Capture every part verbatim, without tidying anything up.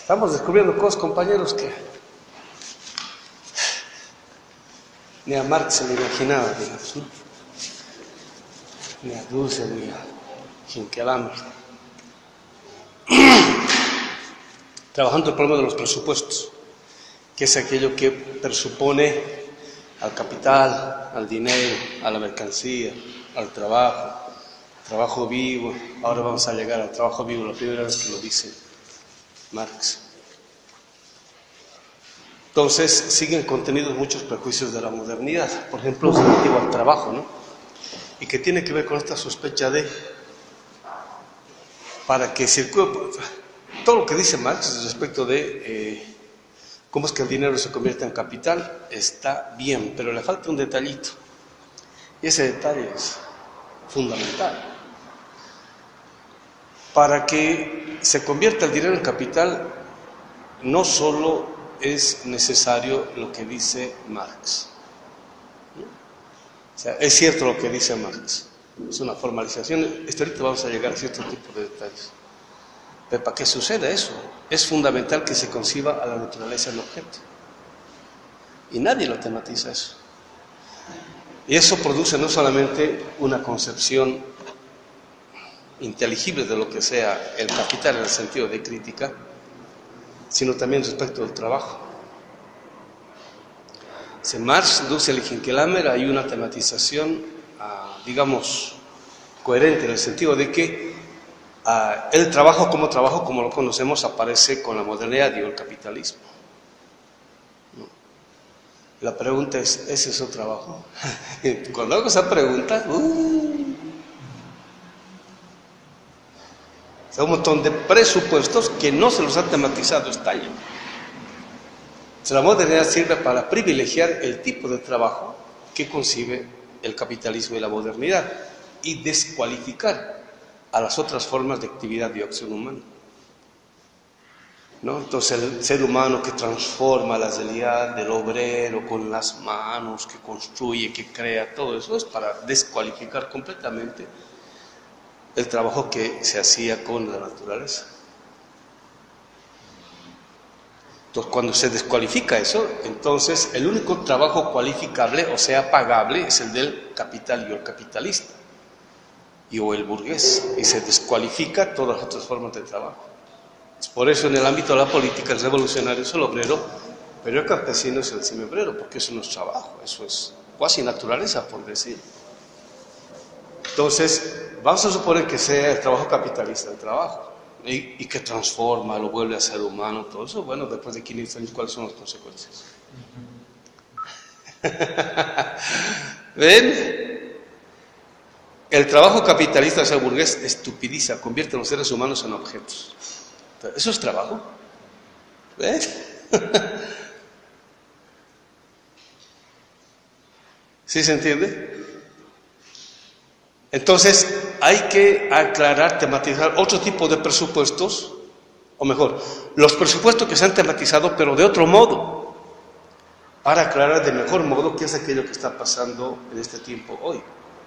Estamos descubriendo cosas, compañeros, que ni a Marx se le imaginaba, digamos, ¿no? Ni a Dulce, ni a Hinkelhammer. Trabajando el problema de los presupuestos, que es aquello que presupone al capital, al dinero, a la mercancía, al trabajo, trabajo vivo. Ahora vamos a llegar al trabajo vivo, la primera vez que lo dice Marx. Entonces, siguen contenidos muchos prejuicios de la modernidad, por ejemplo, relativo al trabajo, ¿no? Y que tiene que ver con esta sospecha de, para que circule, todo lo que dice Marx respecto de eh, cómo es que el dinero se convierte en capital, está bien, pero le falta un detallito, y ese detalle es fundamental. Para que se convierta el dinero en capital, no solo es necesario lo que dice Marx. O sea, es cierto lo que dice Marx, es una formalización. Esto ahorita vamos a llegar a cierto tipo de detalles. Pero para que suceda eso, es fundamental que se conciba a la naturaleza del objeto. Y nadie lo tematiza eso. Y eso produce no solamente una concepción inteligible de lo que sea el capital en el sentido de crítica, sino también respecto del trabajo. En Marx, Dussel y Hinkelhammer hay una tematización, uh, digamos, coherente en el sentido de que uh, el trabajo como trabajo, como lo conocemos, aparece con la modernidad y el capitalismo. ¿No? La pregunta es, ¿ese es su trabajo? Cuando hago esa pregunta, uh, hay un montón de presupuestos que no se los ha tematizado este año. La modernidad sirve para privilegiar el tipo de trabajo que concibe el capitalismo y la modernidad y descualificar a las otras formas de actividad y acción humana, ¿no? Entonces el ser humano que transforma la realidad del obrero con las manos, que construye, que crea, todo eso es para descualificar completamente el trabajo que se hacía con la naturaleza. Entonces, cuando se descualifica eso, entonces el único trabajo cualificable, o sea, pagable, es el del capital y el capitalista, y o el burgués, y se descualifica todas las otras formas de trabajo. Por eso en el ámbito de la política el revolucionario es el obrero, pero el campesino es el semiobrero, porque eso no es trabajo, eso es cuasi naturaleza, por decir. Entonces, vamos a suponer que sea el trabajo capitalista el trabajo, y, y que transforma, lo vuelve a ser humano, todo eso. Bueno, después de quinientos años, ¿cuáles son las consecuencias? ¿Ven? El trabajo capitalista, o sea, burgués, estupidiza, convierte a los seres humanos en objetos. Entonces, ¿eso es trabajo? ¿Ven? ¿Sí se entiende? Entonces, hay que aclarar, tematizar otro tipo de presupuestos, o mejor, los presupuestos que se han tematizado, pero de otro modo, para aclarar de mejor modo qué es aquello que está pasando en este tiempo hoy.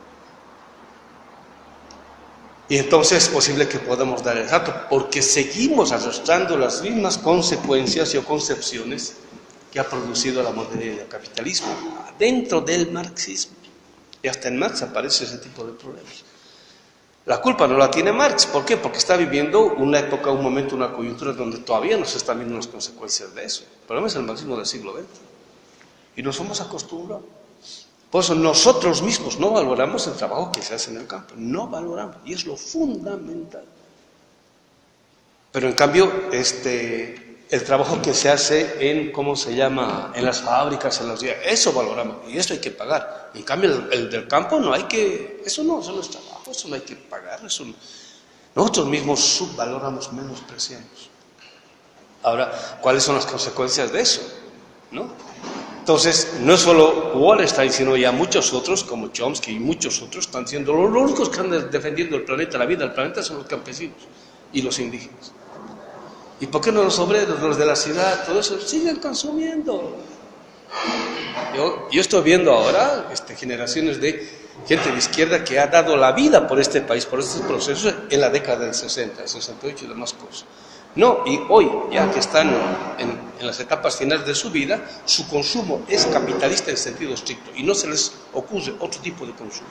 Y entonces es posible que podamos dar el dato, porque seguimos arrastrando las mismas consecuencias y o concepciones que ha producido la modernidad y el capitalismo dentro del marxismo. Y hasta en Marx aparece ese tipo de problemas. La culpa no la tiene Marx. ¿Por qué? Porque está viviendo una época, un momento, una coyuntura donde todavía no se están viendo las consecuencias de eso. El problema es el marxismo del siglo veinte. Y nos hemos acostumbrado. Por eso nosotros mismos no valoramos el trabajo que se hace en el campo. No valoramos. Y es lo fundamental. Pero en cambio, este... el trabajo que se hace en, ¿cómo se llama?, en las fábricas, en las vías, eso valoramos, y eso hay que pagar. En cambio, el, el del campo no hay que, eso no, eso no es trabajo, eso no hay que pagar, eso no. Nosotros mismos subvaloramos, menospreciamos. Ahora, ¿cuáles son las consecuencias de eso? ¿No? Entonces, no es solo Wallerstein, sino ya muchos otros, como Chomsky y muchos otros, están siendo los únicos que andan defendiendo el planeta, la vida del planeta, son los campesinos y los indígenas. ¿Y por qué no los obreros, los de la ciudad, todo eso, siguen consumiendo? Yo, yo estoy viendo ahora este, generaciones de gente de izquierda que ha dado la vida por este país, por estos procesos, en la década del sesenta, sesenta y ocho y demás cosas. No, y hoy, ya que están en, en las etapas finales de su vida, su consumo es capitalista en sentido estricto y no se les ocurre otro tipo de consumo.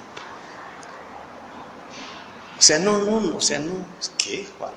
O sea, no, no, o sea, no, ¿qué, Juan?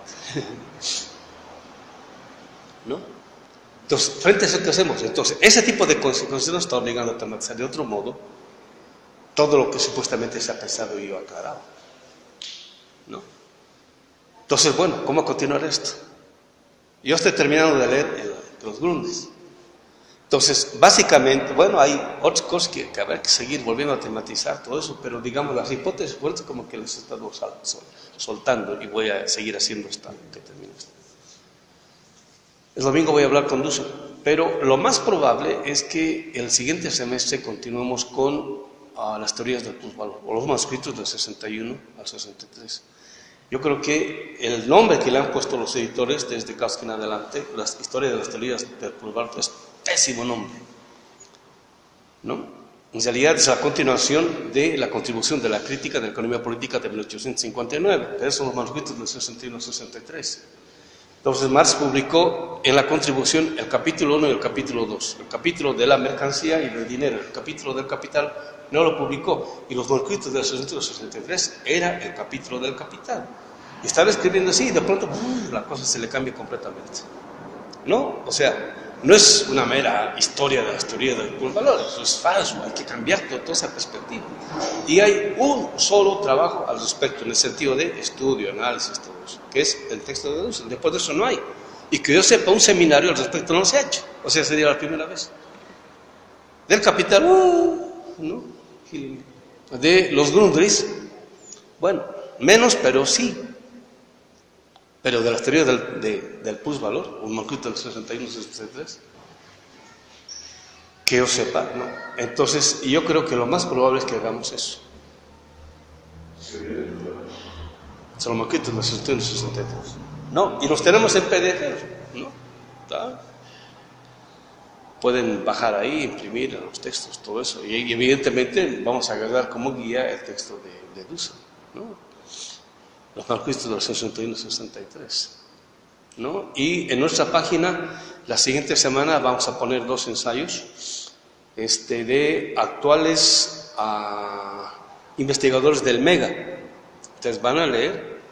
¿No? Entonces, frente a eso, ¿qué hacemos? Entonces, ese tipo de consecuencias nos está obligando a tematizar de otro modo todo lo que supuestamente se ha pensado y yo aclarado. ¿No? Entonces, bueno, ¿cómo continuar esto? Yo estoy terminando de leer el, los Grundrisse. Entonces, básicamente, bueno, hay otras cosas que, que habrá que seguir volviendo a tematizar, todo eso, pero digamos, las hipótesis fuertes como que las estamos sol, sol, soltando y voy a seguir haciendo hasta que termine esto. El domingo voy a hablar con Dussel, pero lo más probable es que el siguiente semestre continuemos con uh, las teorías del plusvalor, o los manuscritos del sesenta y uno al sesenta y tres. Yo creo que el nombre que le han puesto los editores desde Kautsky en adelante, la historia de las teorías del plusvalor, es pésimo nombre, ¿no? En realidad es la continuación de la contribución de la crítica de la economía política de mil ochocientos cincuenta y nueve, esos son los manuscritos del sesenta y uno al sesenta y tres. Entonces Marx publicó en la contribución el capítulo uno y el capítulo dos, el capítulo de la mercancía y del dinero, el capítulo del capital no lo publicó, y los manuscritos del sesenta y uno al sesenta y tres era el capítulo del capital. Y estaba escribiendo así y de pronto ¡pum!, la cosa se le cambia completamente. ¿No? O sea, no es una mera historia de las teorías del plusvalor, eso es falso, hay que cambiar toda, toda esa perspectiva. Y hay un solo trabajo al respecto, en el sentido de estudio, análisis, todo eso, que es el texto de Dussel. Después de eso no hay. Y que yo sepa, un seminario al respecto no se ha hecho. O sea, sería la primera vez. Del capital, uh, ¿no? De los Grundrisse, bueno, menos, pero sí. Pero de las teorías del, de, del plusvalor, un manuscrito del sesenta y uno sesenta y tres, que yo sepa, ¿no? Entonces, yo creo que lo más probable es que hagamos eso. Son los manuscritos del sesenta y uno sesenta y tres. No, y los tenemos en P D F, ¿no? ¿Está? Pueden bajar ahí, imprimir los textos, todo eso. Y, y evidentemente vamos a agarrar como guía el texto de, de Dussel, ¿no? Los manuscritos del sesenta y uno sesenta y tres, ¿no? Y en nuestra página, la siguiente semana vamos a poner dos ensayos este, de actuales uh, investigadores del MEGA. Ustedes van a leer.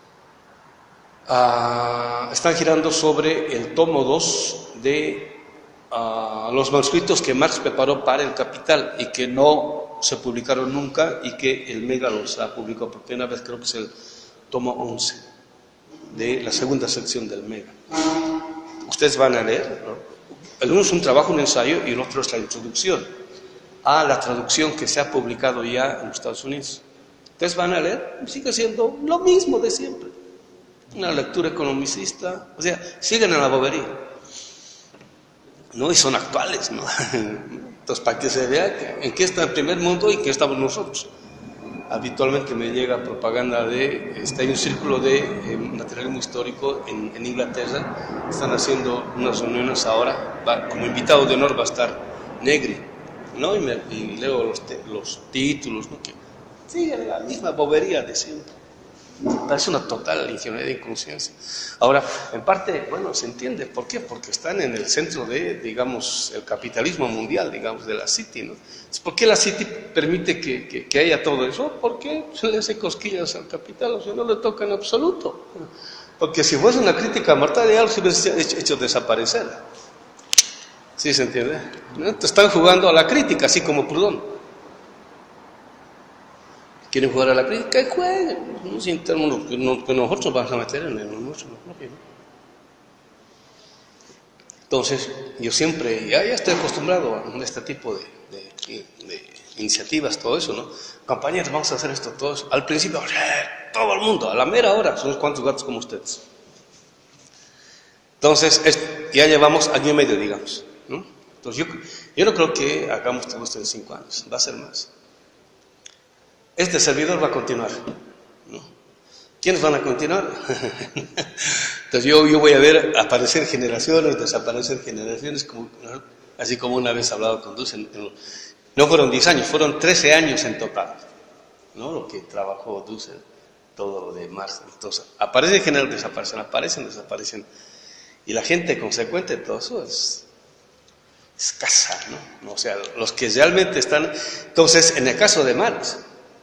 Uh, están girando sobre el tomo dos de uh, los manuscritos que Marx preparó para el Capital y que no se publicaron nunca y que el MEGA los ha publicado por primera vez, creo que es el tomo once de la segunda sección del MEGA. Ustedes van a leer, ¿no? El uno es un trabajo, un ensayo, y el otro es la introducción a la traducción que se ha publicado ya en los Estados Unidos. Ustedes van a leer, sigue siendo lo mismo de siempre, una lectura economicista, o sea, siguen en la bobería, ¿no? Y son actuales, ¿no? Entonces, para que se vea que, en qué está el primer mundo y en qué estamos nosotros. Habitualmente me llega propaganda de, está hay un círculo de eh, materialismo histórico en, en Inglaterra, están haciendo unas reuniones ahora, va, como invitado de honor va a estar Negri, ¿no? Y, me, y leo los, te, los títulos, ¿no? Que siguen la misma bobería de siempre. Parece una total ingenuidad e inconsciencia. Ahora, en parte, bueno, se entiende. ¿Por qué? Porque están en el centro de, digamos, el capitalismo mundial, digamos, de la City, ¿no? ¿Por qué la City permite que, que, que haya todo eso? Porque se le hace cosquillas al capital, o sea, no le toca en absoluto. Porque si fuese una crítica mortal, ya se hubiese hecho, hecho desaparecer. ¿Sí se entiende? ¿No? Te están jugando a la crítica, así como Proudhon. Quieren jugar a la crítica y jueguen, no sin términos que, no, que nosotros vamos a meter en el nuestro, ¿no? Entonces, yo siempre, ya, ya estoy acostumbrado a este tipo de, de, de iniciativas, todo eso, ¿no? Compañeros, vamos a hacer esto, todo eso. Al principio, todo el mundo, a la mera hora, son unos cuantos gatos como ustedes. Entonces, es, ya llevamos año y medio, digamos, ¿no? Entonces, yo, yo no creo que hagamos todo esto en cinco años, va a ser más. Este servidor va a continuar, ¿no? ¿Quiénes van a continuar? Entonces yo, yo voy a ver aparecer generaciones, desaparecer generaciones, como, ¿no? Así como una vez hablado con Dussel. No fueron diez años, fueron trece años en total, ¿no? Lo que trabajó Dussel todo lo de Marx. Entonces, aparecen, en general desaparecen, aparecen, desaparecen. Y la gente consecuente de todo eso es escasa, ¿no? O sea, los que realmente están... Entonces, en el caso de Marx,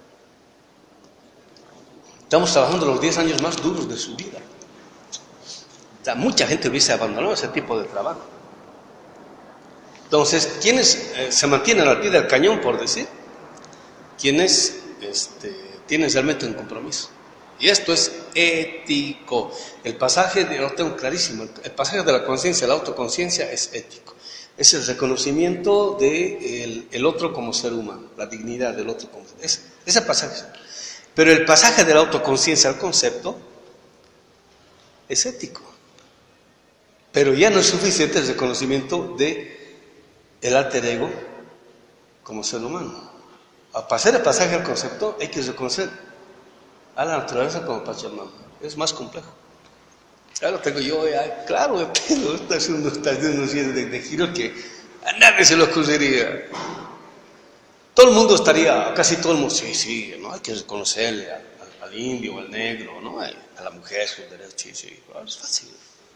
estamos trabajando los diez años más duros de su vida. O sea, mucha gente hubiese abandonado ese tipo de trabajo. Entonces, ¿quiénes eh, se mantienen al pie del cañón, por decir? Quienes este, tienen realmente un compromiso. Y esto es ético. El pasaje, de, lo tengo clarísimo, el pasaje de la conciencia, la autoconciencia es ético. Es el reconocimiento del de el otro como ser humano, la dignidad del otro como ser humano. Es, ese pasaje. Pero el pasaje de la autoconciencia al concepto es ético. Pero ya no es suficiente el reconocimiento de el alter ego como ser humano. Para pasar el pasaje al concepto hay que reconocer a la naturaleza como Pachamama. Es más complejo. Claro, tengo yo, ya, claro, pero está haciendo unos días de, de giro que a nadie se le ocurriría. Todo el mundo estaría, casi todo el mundo, sí, sí, ¿no? Hay que reconocerle al, al, al indio, al negro, ¿no? A la mujer, sus derechos, sí, sí, es fácil.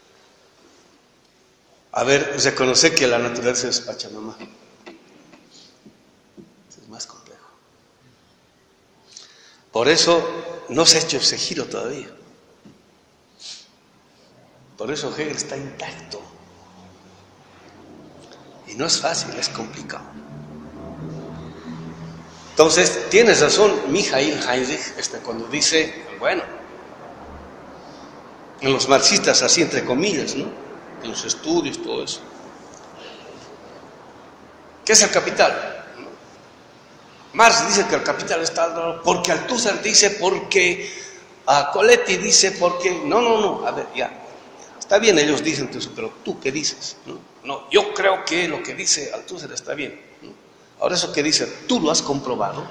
A ver, reconocer que la naturaleza es Pachamama. Es más complejo. Por eso no se ha hecho ese giro todavía. Por eso Hegel está intacto. Y no es fácil, es complicado. Entonces, tienes razón Michael Heinrich este, cuando dice, bueno, en los marxistas, así entre comillas, ¿no? En los estudios, todo eso. ¿Qué es el capital? Marx dice que el capital está porque Althusser dice, porque a Coletti dice, porque... No, no, no, a ver, ya. Está bien, ellos dicen eso, pero ¿tú qué dices? No, no, yo creo que lo que dice Althusser está bien. ¿No? Ahora eso que dice, ¿tú lo has comprobado?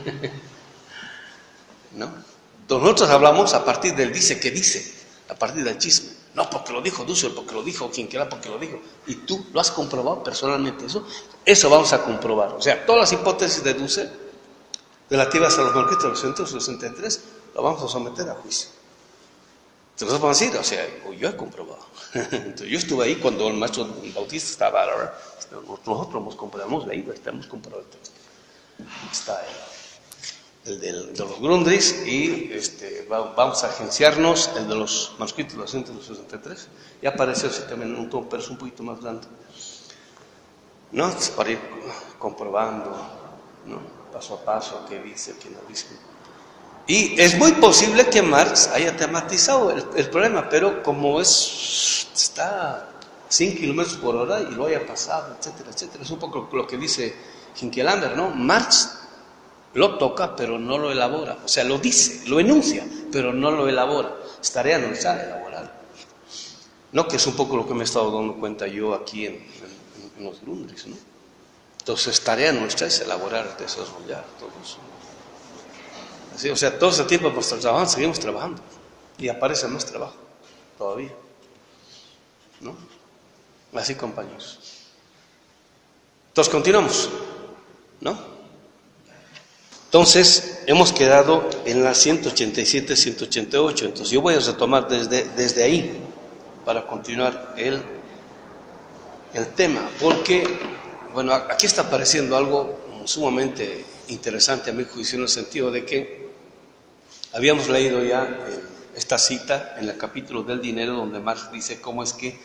¿No? Entonces nosotros hablamos a partir del dice que dice, a partir del chisme. No, porque lo dijo Dussel, porque lo dijo quien quiera, porque lo dijo. ¿Y tú lo has comprobado personalmente eso? Eso vamos a comprobar. O sea, todas las hipótesis de Dussel, relativas a los manuscritos de los ciento sesenta y tres, lo vamos a someter a juicio. Entonces vamos a decir, o sea, yo he comprobado. Entonces, yo estuve ahí cuando el maestro Bautista estaba, ¿verdad? Nosotros hemos comprobado, hemos leído, hemos comprobado el texto. Está el, el del, de los Grundrisse y este, vamos a agenciarnos el de los manuscritos de los ciento sesenta y tres. Y aparece así también un tomo, pero es un poquito más grande. ¿No? Para ir comprobando, ¿no? Paso a paso, qué dice, qué no dice. Y es muy posible que Marx haya tematizado el, el problema, pero como es está a cien kilómetros por hora y lo haya pasado, etcétera, etcétera. Es un poco lo que dice Hinkelhammer, ¿no? Marx lo toca, pero no lo elabora. O sea, lo dice, lo enuncia, pero no lo elabora. Es tarea nuestra elaborar. No, que es un poco lo que me he estado dando cuenta yo aquí en, en, en los Grundrisse, ¿no? Entonces, tarea nuestra es elaborar, desarrollar todo eso. Así, o sea, todo ese tiempo pues, trabajando, seguimos trabajando. Y aparece más trabajo todavía. ¿No? Así, compañeros. Entonces, continuamos. ¿No? Entonces, hemos quedado en la ciento ochenta y siete, ciento ochenta y ocho. Entonces, yo voy a retomar desde, desde ahí para continuar el, el tema. Porque, bueno, aquí está apareciendo algo sumamente interesante a mi juicio, en el sentido de que habíamos leído ya eh, esta cita en el capítulo del dinero, donde Marx dice cómo es que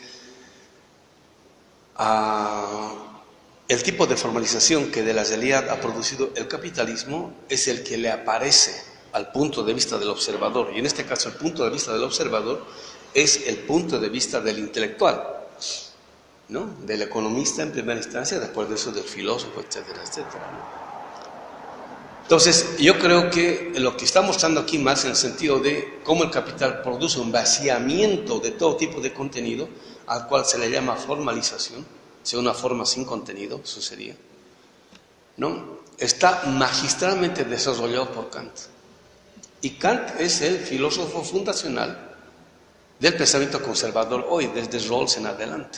uh, el tipo de formalización que de la realidad ha producido el capitalismo es el que le aparece al punto de vista del observador. Y en este caso, el punto de vista del observador es el punto de vista del intelectual, ¿no? Del economista en primera instancia, después de eso del filósofo, etcétera, etcétera, ¿no? Entonces, yo creo que lo que está mostrando aquí Marx en el sentido de cómo el capital produce un vaciamiento de todo tipo de contenido, al cual se le llama formalización, o sea, una forma sin contenido, eso sería, ¿no? Está magistralmente desarrollado por Kant. Y Kant es el filósofo fundacional del pensamiento conservador hoy, desde Rawls en adelante,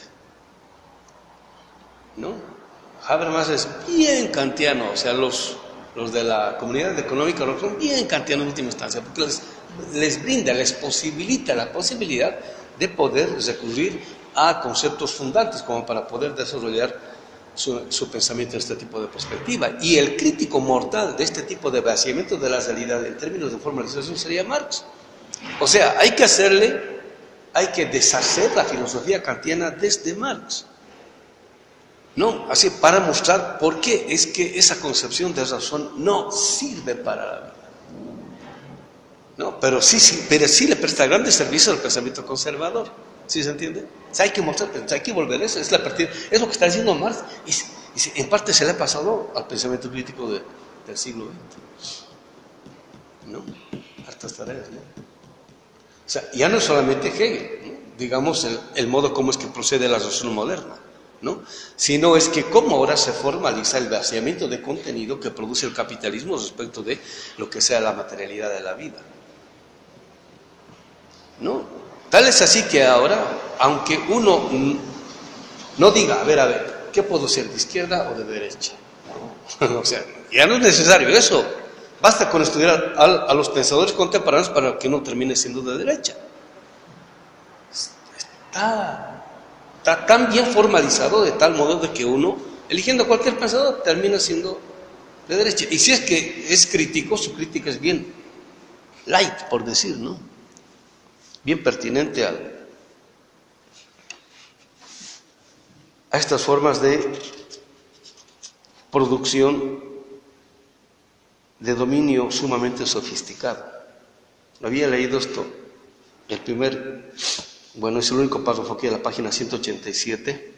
¿no? Habermas es bien kantiano, o sea, los... los de la comunidad económica son bien kantianos en última instancia, porque les, les brinda, les posibilita la posibilidad de poder recurrir a conceptos fundantes como para poder desarrollar su, su pensamiento en este tipo de perspectiva. Y el crítico mortal de este tipo de vaciamiento de la realidad en términos de formalización sería Marx. O sea, hay que hacerle, hay que deshacer la filosofía kantiana desde Marx. No, así para mostrar por qué es que esa concepción de razón no sirve para la vida. No, pero sí, sí, pero sí le presta grandes servicios al pensamiento conservador. ¿Sí se entiende? O sea, hay que mostrar, hay que volver eso, es la partida, es lo que está diciendo Marx, y, y en parte se le ha pasado al pensamiento crítico de, del siglo veinte. ¿No? Hartas tareas, ¿no? O sea, ya no es solamente Hegel, ¿no? Digamos, el, el modo como es que procede la razón moderna, ¿no? Sino es que cómo ahora se formaliza el vaciamiento de contenido que produce el capitalismo respecto de lo que sea la materialidad de la vida, ¿no? Tal es así que ahora, aunque uno no diga, a ver, a ver, ¿qué puedo ser, de izquierda o de derecha? O sea, ya no es necesario eso. Basta con estudiar a, a los pensadores contemporáneos para que uno termine siendo de derecha. Está, está tan bien formalizado de tal modo de que uno, eligiendo cualquier pensador, termina siendo de derecha. Y si es que es crítico, su crítica es bien light, por decir, ¿no? Bien pertinente al, a estas formas de producción de dominio sumamente sofisticado. Había leído esto, el primer, bueno, es el único párrafo aquí, a la página ciento ochenta y siete,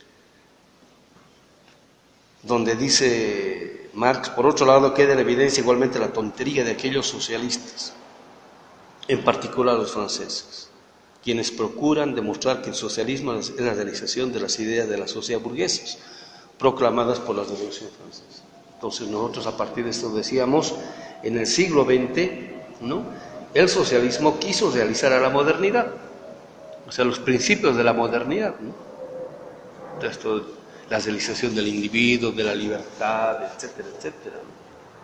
donde dice Marx, por otro lado queda en evidencia igualmente la tontería de aquellos socialistas, en particular los franceses, quienes procuran demostrar que el socialismo es la realización de las ideas de la sociedad burguesas, proclamadas por la Revolución Francesa. Entonces nosotros a partir de esto decíamos, en el siglo veinte, ¿no?, el socialismo quiso realizar a la modernidad, o sea, los principios de la modernidad, ¿no? Esto, la realización del individuo, de la libertad, etcétera, etcétera, ¿no?,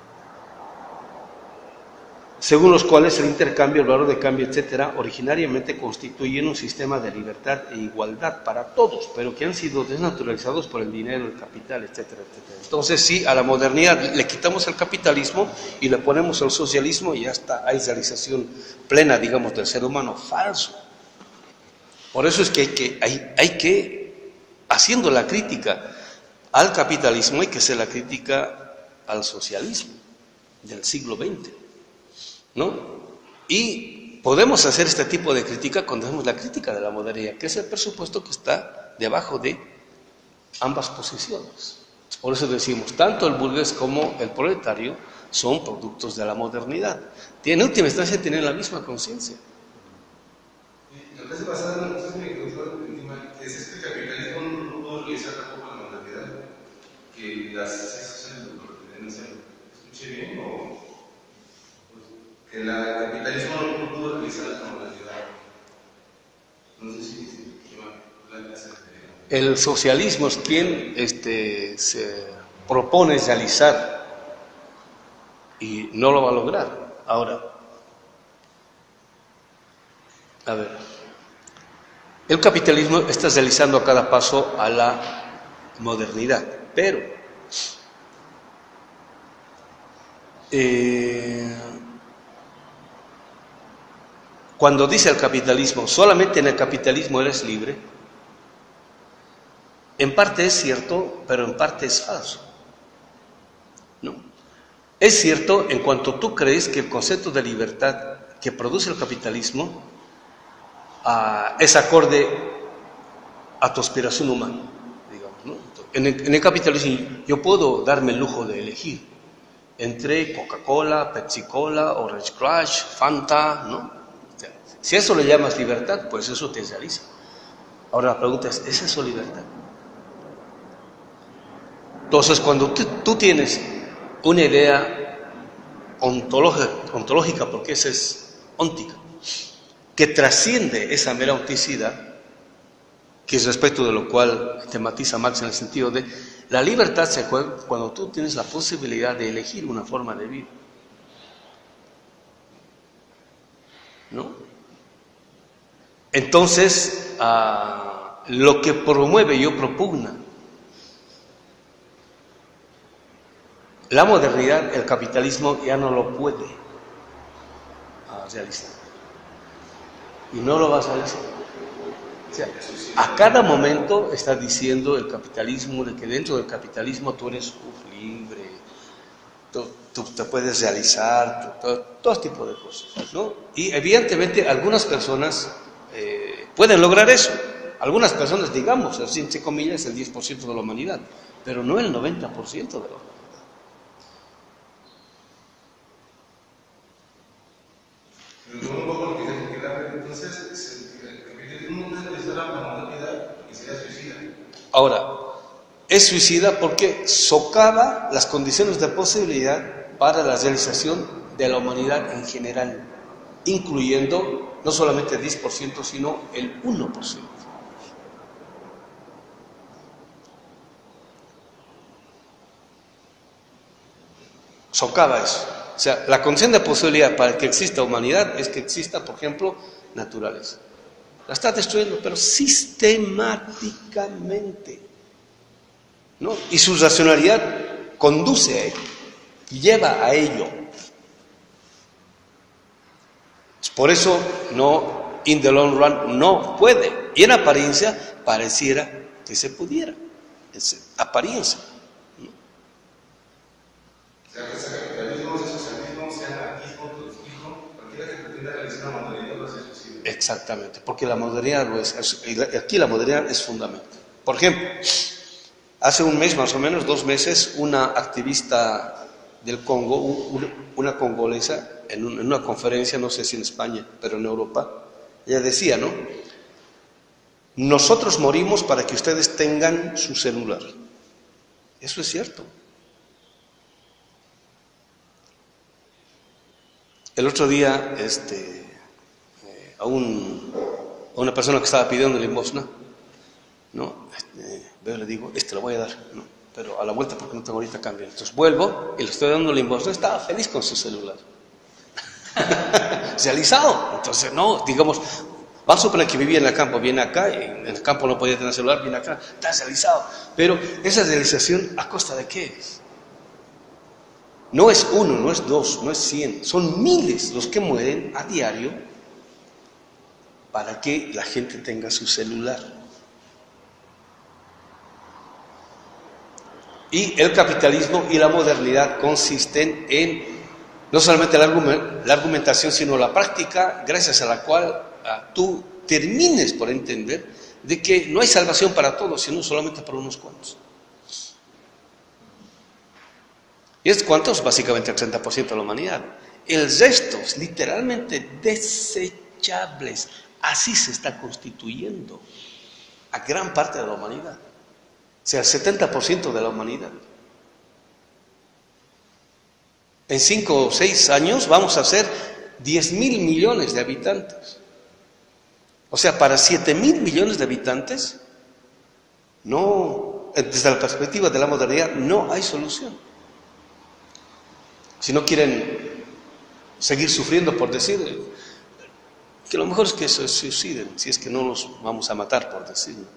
según los cuales el intercambio, el valor de cambio, etcétera, originariamente constituyen un sistema de libertad e igualdad para todos, pero que han sido desnaturalizados por el dinero, el capital, etcétera, etcétera. Entonces, sí, a la modernidad le quitamos el capitalismo y le ponemos el socialismo y ya está, hay realización plena, digamos, del ser humano. Falso. Por eso es que hay que, hay, hay que haciendo la crítica al capitalismo, hay que hacer la crítica al socialismo del siglo veinte. ¿No? Y podemos hacer este tipo de crítica cuando hacemos la crítica de la modernidad, que es el presupuesto que está debajo de ambas posiciones. Por eso decimos, tanto el burgués como el proletario son productos de la modernidad. En última instancia tienen la misma conciencia. Lo que se basa en la es que el capitalismo no pudo realizar tampoco la modernidad, que las ciencias sociales lo pertenecen. ¿Escuché bien o...? Que el capitalismo no pudo realizar la modernidad. No sé si, si la clase de... El socialismo es quien este, se propone realizar y no lo va a lograr. Ahora, a ver, el capitalismo está realizando a cada paso a la modernidad, pero eh, cuando dice el capitalismo, solamente en el capitalismo eres libre, en parte es cierto, pero en parte es falso. ¿No? Es cierto en cuanto tú crees que el concepto de libertad que produce el capitalismo uh, es acorde a tu aspiración humana, digamos, ¿no? En el, en el capitalismo yo puedo darme el lujo de elegir entre Coca-Cola, Pepsi-Cola, Orange Crush, Fanta, ¿no? Si a eso le llamas libertad, pues eso te realiza. Ahora la pregunta es, ¿es eso libertad? Entonces, cuando tú, tú tienes una idea ontológica, ontológica, porque esa es óntica, que trasciende esa mera onticidad, que es respecto de lo cual tematiza Marx en el sentido de la libertad se juega cuando tú tienes la posibilidad de elegir una forma de vida. ¿no? Entonces, ah, lo que promueve y propugna la modernidad, el capitalismo ya no lo puede ah, realizar. Y no lo vas a hacer. O sea, a cada momento está diciendo el capitalismo de que dentro del capitalismo tú eres uf, libre, tú, tú te puedes realizar, tú, todo, todo tipo de cosas, ¿no? Y evidentemente algunas personas eh, pueden lograr eso. Algunas personas, digamos, así entre comillas, el diez por ciento de la humanidad, pero no el noventa por ciento de la humanidad. Ahora, es suicida porque socava las condiciones de posibilidad para la realización de la humanidad en general, incluyendo no solamente el diez por ciento, sino el uno por ciento. Socava eso. O sea, la condición de posibilidad para que exista humanidad es que exista, por ejemplo, naturaleza. La está destruyendo, pero sistemáticamente, ¿no? Y su racionalidad conduce a ello, lleva a ello. Por eso, no, in the long run, no puede. Y en apariencia, pareciera que se pudiera. Es apariencia. ¿No? Sea que sea capitalismo, sea socialismo, sea anarquismo, trotskismo, cualquiera que pretenda realizar una modernidad lo hace posible. Exactamente, porque la modernidad lo es, aquí la modernidad es fundamental. Por ejemplo, hace un mes más o menos, dos meses, una activista del Congo, una congolesa, en una conferencia, no sé si en España, pero en Europa, ella decía, ¿no? Nosotros morimos para que ustedes tengan su celular. Eso es cierto. El otro día, este... A, un, a una persona que estaba pidiendo limosna, ¿no? Este, veo, le digo, este lo voy a dar, ¿no? Pero a la vuelta porque no tengo ahorita cambio. Entonces vuelvo y le estoy dando limosna, estaba feliz con su celular. Realizado. Entonces, no, digamos, vamos a suponer que vivía en el campo, viene acá, y en el campo no podía tener celular, viene acá, está realizado. Pero esa realización, ¿a costa de qué es? No es uno, no es dos, no es cien, son miles los que mueren a diario para que la gente tenga su celular. Y el capitalismo y la modernidad consisten en no solamente la, argument, la argumentación, sino la práctica, gracias a la cual ah, tú termines por entender de que no hay salvación para todos, sino solamente para unos cuantos. ¿Y es cuántos? Básicamente el treinta por ciento de la humanidad. El resto es literalmente desechables. Así se está constituyendo a gran parte de la humanidad. O sea, el setenta por ciento de la humanidad. En cinco o seis años vamos a ser diez mil millones de habitantes. O sea, para siete mil millones de habitantes, no, desde la perspectiva de la modernidad, no hay solución. Si no quieren seguir sufriendo por decir... que lo mejor es que se suiciden, si es que no los vamos a matar, por decirlo.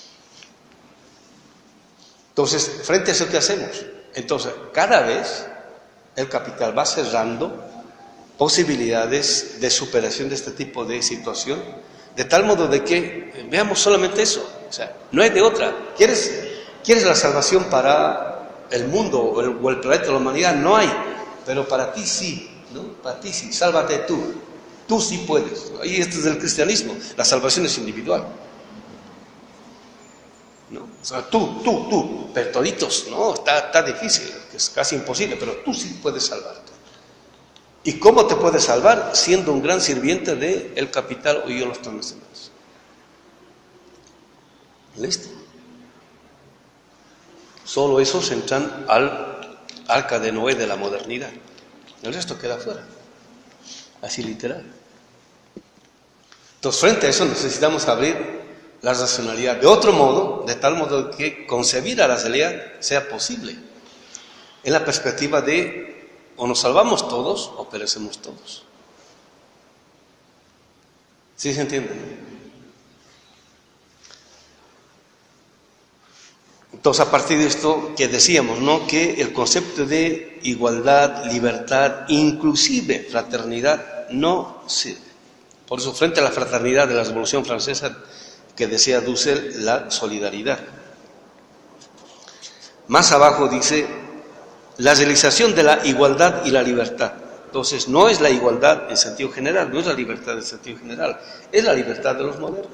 Entonces, frente a eso, ¿qué hacemos? Entonces, cada vez el capital va cerrando posibilidades de superación de este tipo de situación, de tal modo de que veamos solamente eso. O sea, no hay de otra. ¿Quieres, quieres la salvación para el mundo o el, o el planeta, la humanidad? No hay, pero para ti sí, ¿no? Para ti sí, sálvate tú. Tú sí puedes. Ahí este es el cristianismo. La salvación es individual. ¿No? O sea, tú, tú, tú. Pero toditos, no, está, está difícil, es casi imposible, pero tú sí puedes salvarte. ¿Y cómo te puedes salvar? Siendo un gran sirviente del capital o yo los demás. ¿Listo? Solo esos entran al arca de Noé de la modernidad. El resto queda fuera. Así literal. Entonces, frente a eso necesitamos abrir la racionalidad de otro modo, de tal modo que concebir a la realidad sea posible, en la perspectiva de o nos salvamos todos o perecemos todos. ¿Sí se entiende? Entonces, a partir de esto que decíamos, ¿no? Que el concepto de igualdad, libertad, inclusive fraternidad, no sirve. Por eso, frente a la fraternidad de la Revolución Francesa, que decía Dussel, la solidaridad. Más abajo dice, la realización de la igualdad y la libertad. Entonces, no es la igualdad en sentido general, no es la libertad en sentido general, es la libertad de los modernos,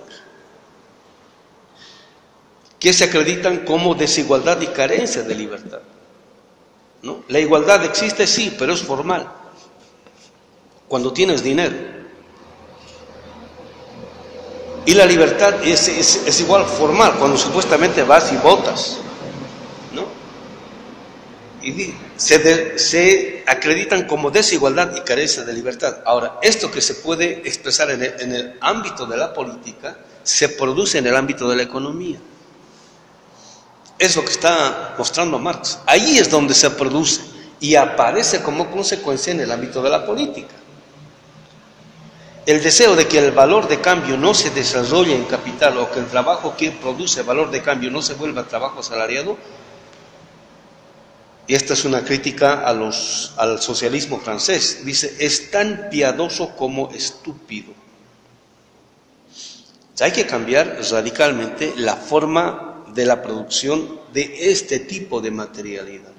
que se acreditan como desigualdad y carencia de libertad, ¿no? La igualdad existe, sí, pero es formal, cuando tienes dinero. Y la libertad es, es, es igual formal, cuando supuestamente vas y votas, ¿no? Y se, de, se acreditan como desigualdad y carencia de libertad. Ahora, esto que se puede expresar en el, en el ámbito de la política, se produce en el ámbito de la economía. Es lo que está mostrando Marx. Ahí es donde se produce y aparece como consecuencia en el ámbito de la política. El deseo de que el valor de cambio no se desarrolle en capital o que el trabajo que produce valor de cambio no se vuelva trabajo asalariado. Y esta es una crítica a los, al socialismo francés. Dice, es tan piadoso como estúpido. O sea, hay que cambiar radicalmente la forma de la producción de este tipo de materialidad.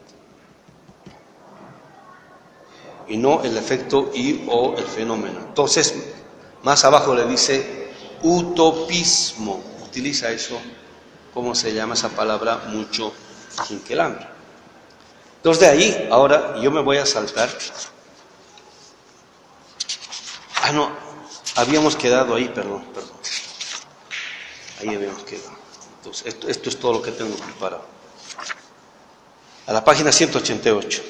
Y no el efecto y o el fenómeno. Entonces, más abajo le dice utopismo. Utiliza eso, ¿cómo se llama esa palabra? Mucho quinquelambre. Entonces de ahí, ahora yo me voy a saltar. Ah, no, habíamos quedado ahí, perdón, perdón. Ahí habíamos quedado. Entonces, esto, esto es todo lo que tengo preparado. A la página ciento ochenta y ocho.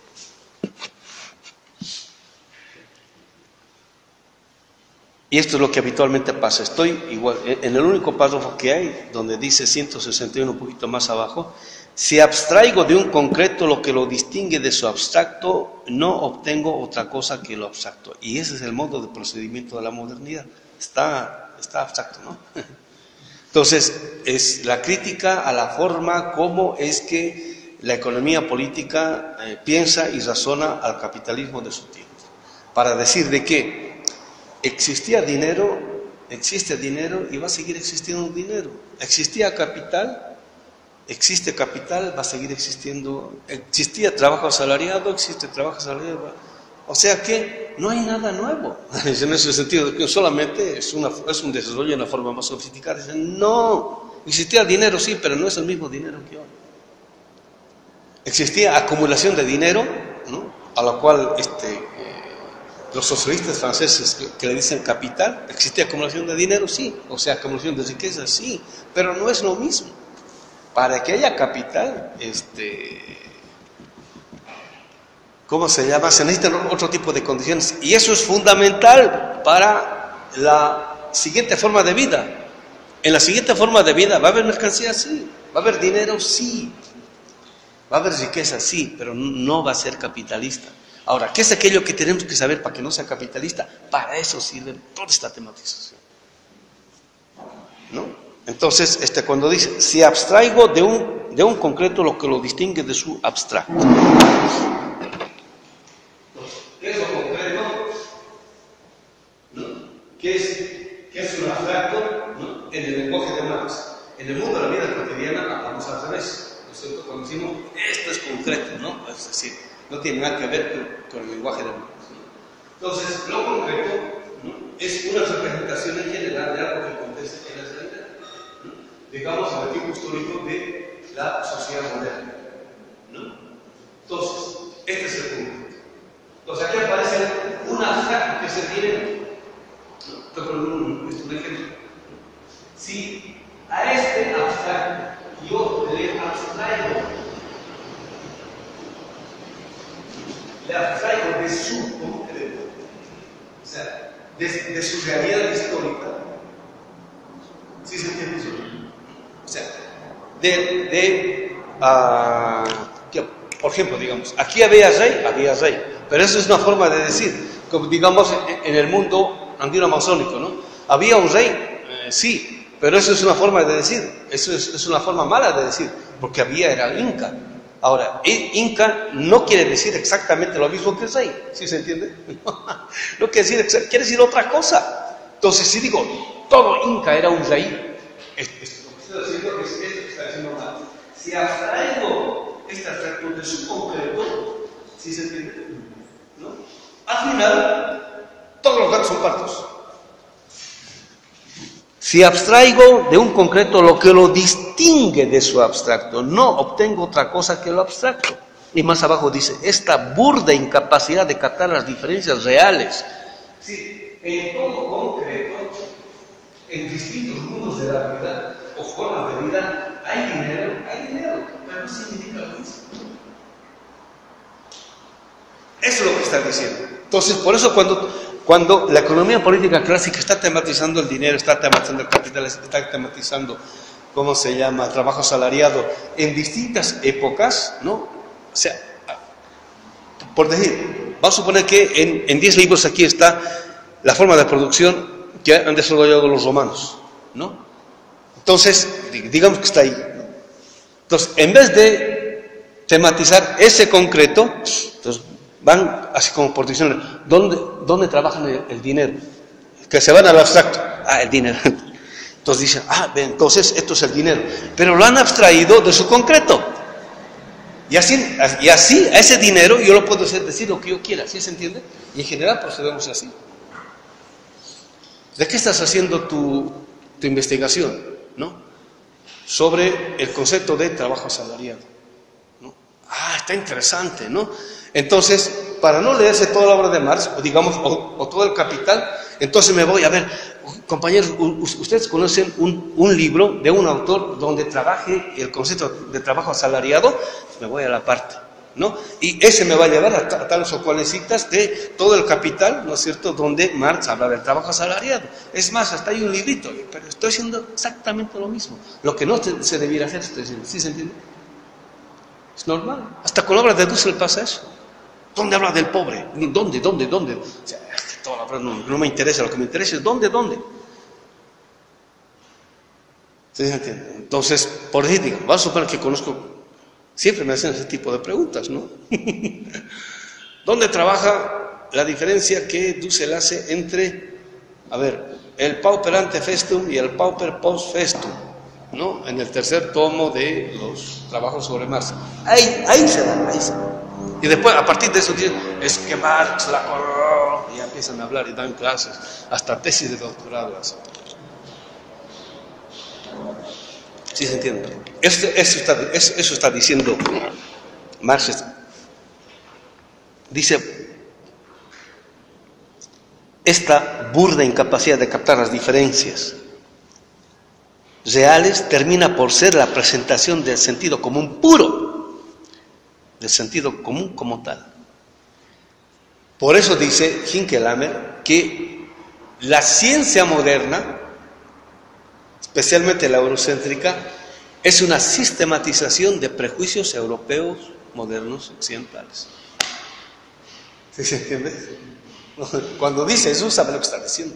Y esto es lo que habitualmente pasa. Estoy igual, en el único párrafo que hay, donde dice ciento sesenta y uno, un poquito más abajo, si abstraigo de un concreto lo que lo distingue de su abstracto, no obtengo otra cosa que lo abstracto. Y ese es el modo de procedimiento de la modernidad. Está, está abstracto, ¿no? Entonces, es la crítica a la forma como es que la economía política eh, piensa y razona al capitalismo de su tiempo. Para decir de que existía dinero, existe dinero y va a seguir existiendo dinero. Existía capital, existe capital, va a seguir existiendo. Existía trabajo asalariado, existe trabajo asalariado. O sea que no hay nada nuevo. En ese sentido, que solamente es, una, es un desarrollo de una forma más sofisticada. Dicen, no, existía dinero, sí, pero no es el mismo dinero que hoy. Existía acumulación de dinero, ¿no? A la cual este, eh, los socialistas franceses que, que le dicen capital, existía acumulación de dinero, sí, o sea, acumulación de riqueza, sí, pero no es lo mismo. Para que haya capital, este, ¿cómo se llama? Se necesitan otro tipo de condiciones y eso es fundamental para la siguiente forma de vida. En la siguiente forma de vida va a haber mercancía, sí, va a haber dinero, sí, va a haber riqueza, sí, pero no va a ser capitalista. Ahora, ¿qué es aquello que tenemos que saber para que no sea capitalista? Para eso sirve toda esta tematización, ¿no? Entonces, este, cuando dice, si abstraigo de un, de un concreto lo que lo distingue de su abstracto. ¿Qué es lo concreto? ¿No? ¿Qué es, qué es un abstracto? ¿No? En el lenguaje de Marx. En el mundo de la vida cotidiana hablamos al revés, ¿no es cierto? Cuando decimos, esto es concreto, ¿no? Es decir, no tiene nada que ver con, con el lenguaje de Marx, ¿no? Entonces, lo concreto, ¿no? Es una representación en general de algo que acontece en la realidad, ¿no? Digamos, en el tipo histórico de la sociedad moderna, ¿no? Entonces, este es el punto. Entonces, aquí aparece un abstracto que se tiene, ¿no? Estoy con un, un ejemplo. Si a este abstracto yo le abstraigo, le abstraigo de su concreto, o sea, de, de su realidad histórica, ¿sí se entiende eso? O sea, de, de uh, que, por ejemplo, digamos, aquí había rey, había rey, pero eso es una forma de decir, como digamos en, en el mundo andino amazónico, ¿no? ¿Había un rey? Eh, sí, pero eso es una forma de decir, eso es, es una forma mala de decir, porque había era el Inca. Ahora, el Inca no quiere decir exactamente lo mismo que el rey, ¿sí se entiende? No quiere decir, quiere decir otra cosa. Entonces, si digo, todo Inca era un rey, es, es, lo que estoy diciendo es esto que está diciendo mal. Si abstraigo este aspecto de su concreto, ¿sí se entiende? ¿No? Al final, todos los gatos son partos. Si abstraigo de un concreto lo que lo distingue de su abstracto, no obtengo otra cosa que lo abstracto. Y más abajo dice, esta burda incapacidad de captar las diferencias reales. Sí, en todo concreto, en distintos mundos de la vida o formas de vida, hay dinero, hay dinero, pero no significa lo mismo. Eso es lo que está diciendo. Entonces, por eso cuando... Cuando la economía política clásica está tematizando el dinero, está tematizando el capital, está tematizando, ¿cómo se llama?, el trabajo asalariado, en distintas épocas, ¿no? O sea, por decir, vamos a suponer que en diez libros aquí está la forma de producción que han desarrollado los romanos, ¿no? Entonces, digamos que está ahí, ¿no? Entonces, en vez de tematizar ese concreto, entonces, van así como por diciendo, ¿dónde, dónde trabajan el, el dinero? Que se van al abstracto. Ah, el dinero. Entonces dicen, ah, entonces esto es el dinero. Pero lo han abstraído de su concreto. Y así, y así a ese dinero yo lo puedo hacer, decir lo que yo quiera, ¿sí se entiende? Y en general procedemos así. ¿De qué estás haciendo tu, tu investigación? ¿No? Sobre el concepto de trabajo asalariado. ¿No? Ah, está interesante, ¿no? Entonces, para no leerse toda la obra de Marx, o digamos, o, o todo el Capital, entonces me voy a ver, compañeros, ustedes conocen un, un libro de un autor donde trabaje el concepto de trabajo asalariado, me voy a la parte, ¿no? Y ese me va a llevar a, a tales o cuales citas de todo el Capital, ¿no es cierto?, donde Marx habla del trabajo asalariado. Es más, hasta hay un librito, pero estoy haciendo exactamente lo mismo. Lo que no se, se debiera hacer, estoy diciendo, ¿sí se entiende? Es normal. Hasta con obras de Dussel pasa eso. ¿Dónde habla del pobre? ¿Dónde, dónde, dónde? O sea, toda la obra no, no me interesa, lo que me interesa es ¿dónde, dónde? ¿Sí se entiende? Entonces, por decir, digo, vas a suponer que conozco, siempre me hacen ese tipo de preguntas, ¿no? ¿Dónde trabaja la diferencia que Dussel hace entre, a ver, el pauper ante festum y el pauper post festum? ¿No? En el tercer tomo de los trabajos sobre Marx. Ahí, ahí se da, ahí se da. Y después, a partir de eso, dicen, es que Marx la corrió, y ya empiezan a hablar y dan clases, hasta tesis de doctorado. Así. ¿Sí se entiende? Eso, eso, está, eso, eso está diciendo Marx. Dice, esta burda incapacidad de captar las diferencias reales termina por ser la presentación del sentido común puro, del sentido común como tal. Por eso dice Hinkelhammer que la ciencia moderna, especialmente la eurocéntrica, es una sistematización de prejuicios europeos modernos occidentales. ¿Sí se entiende? Cuando dice eso, sabe lo que está diciendo.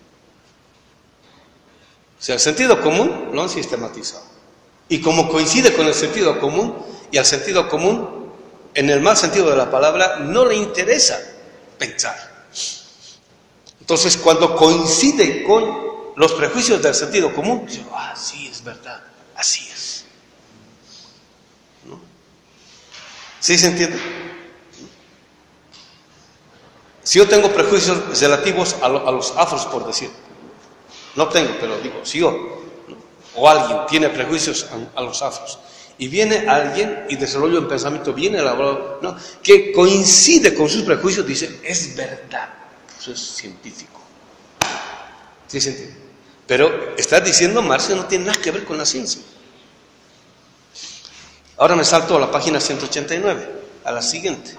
O sea, el sentido común lo han sistematizado. Y como coincide con el sentido común, y al sentido común, en el mal sentido de la palabra, no le interesa pensar. Entonces, cuando coincide con los prejuicios del sentido común, dice, ah, sí, es verdad, así es. ¿No? ¿Sí se entiende? Si yo tengo prejuicios relativos a, lo, a los afros, por decir, no tengo, pero digo, si yo, ¿no?, o alguien tiene prejuicios a, a los afros, y viene alguien y desarrolla un pensamiento bien elaborado, ¿no?, que coincide con sus prejuicios, dice, es verdad, eso es científico. ¿Sí se entiende? Pero está diciendo Marx que no tiene nada que ver con la ciencia. Ahora me salto a la página ciento ochenta y nueve, a la siguiente.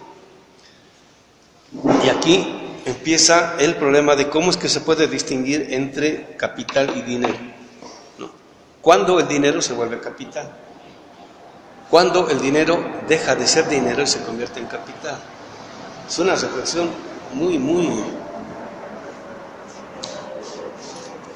Y aquí empieza el problema de cómo es que se puede distinguir entre capital y dinero, ¿no? ¿Cuándo el dinero se vuelve capital? ¿Cuándo el dinero deja de ser dinero y se convierte en capital? Es una reflexión muy, muy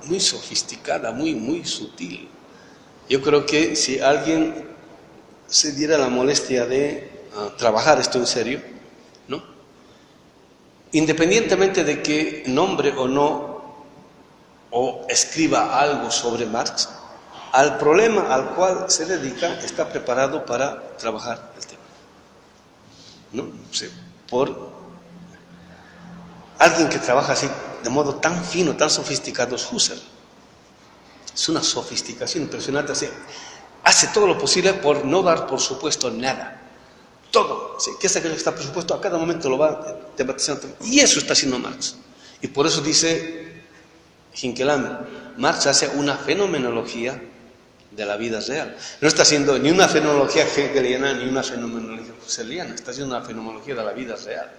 muy sofisticada, muy, muy sutil. Yo creo que si alguien se diera la molestia de uh, trabajar esto en serio, ¿no? Independientemente de que nombre o no, o escriba algo sobre Marx, al problema al cual se dedica está preparado para trabajar el tema, ¿no? O sea, por alguien que trabaja así de modo tan fino, tan sofisticado es Husserl. Es una sofisticación impresionante. Así, hace todo lo posible por no dar por supuesto nada. Todo. ¿Sí? Que esta que está por supuesto a cada momento lo va tematizando. Y eso está haciendo Marx. Y por eso dice Hinkelhammer, Marx hace una fenomenología de la vida real. No está haciendo ni una fenomenología hegeliana ni una fenomenología husserliana. Está haciendo una fenomenología de la vida real.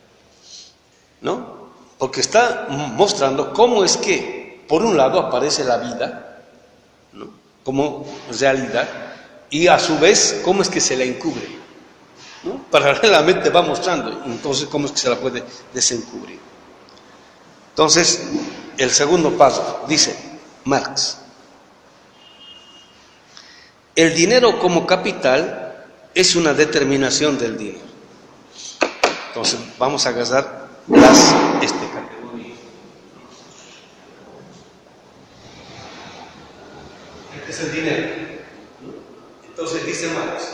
¿No? Porque está mostrando cómo es que, por un lado, aparece la vida, ¿no? Como realidad, y a su vez, cómo es que se la encubre, ¿no? Paralelamente va mostrando, entonces, cómo es que se la puede desencubrir. Entonces, el segundo paso, dice Marx, el dinero como capital es una determinación del dinero. Entonces, vamos a agarrar las este, categorías. Este es el dinero. Entonces dice Marx,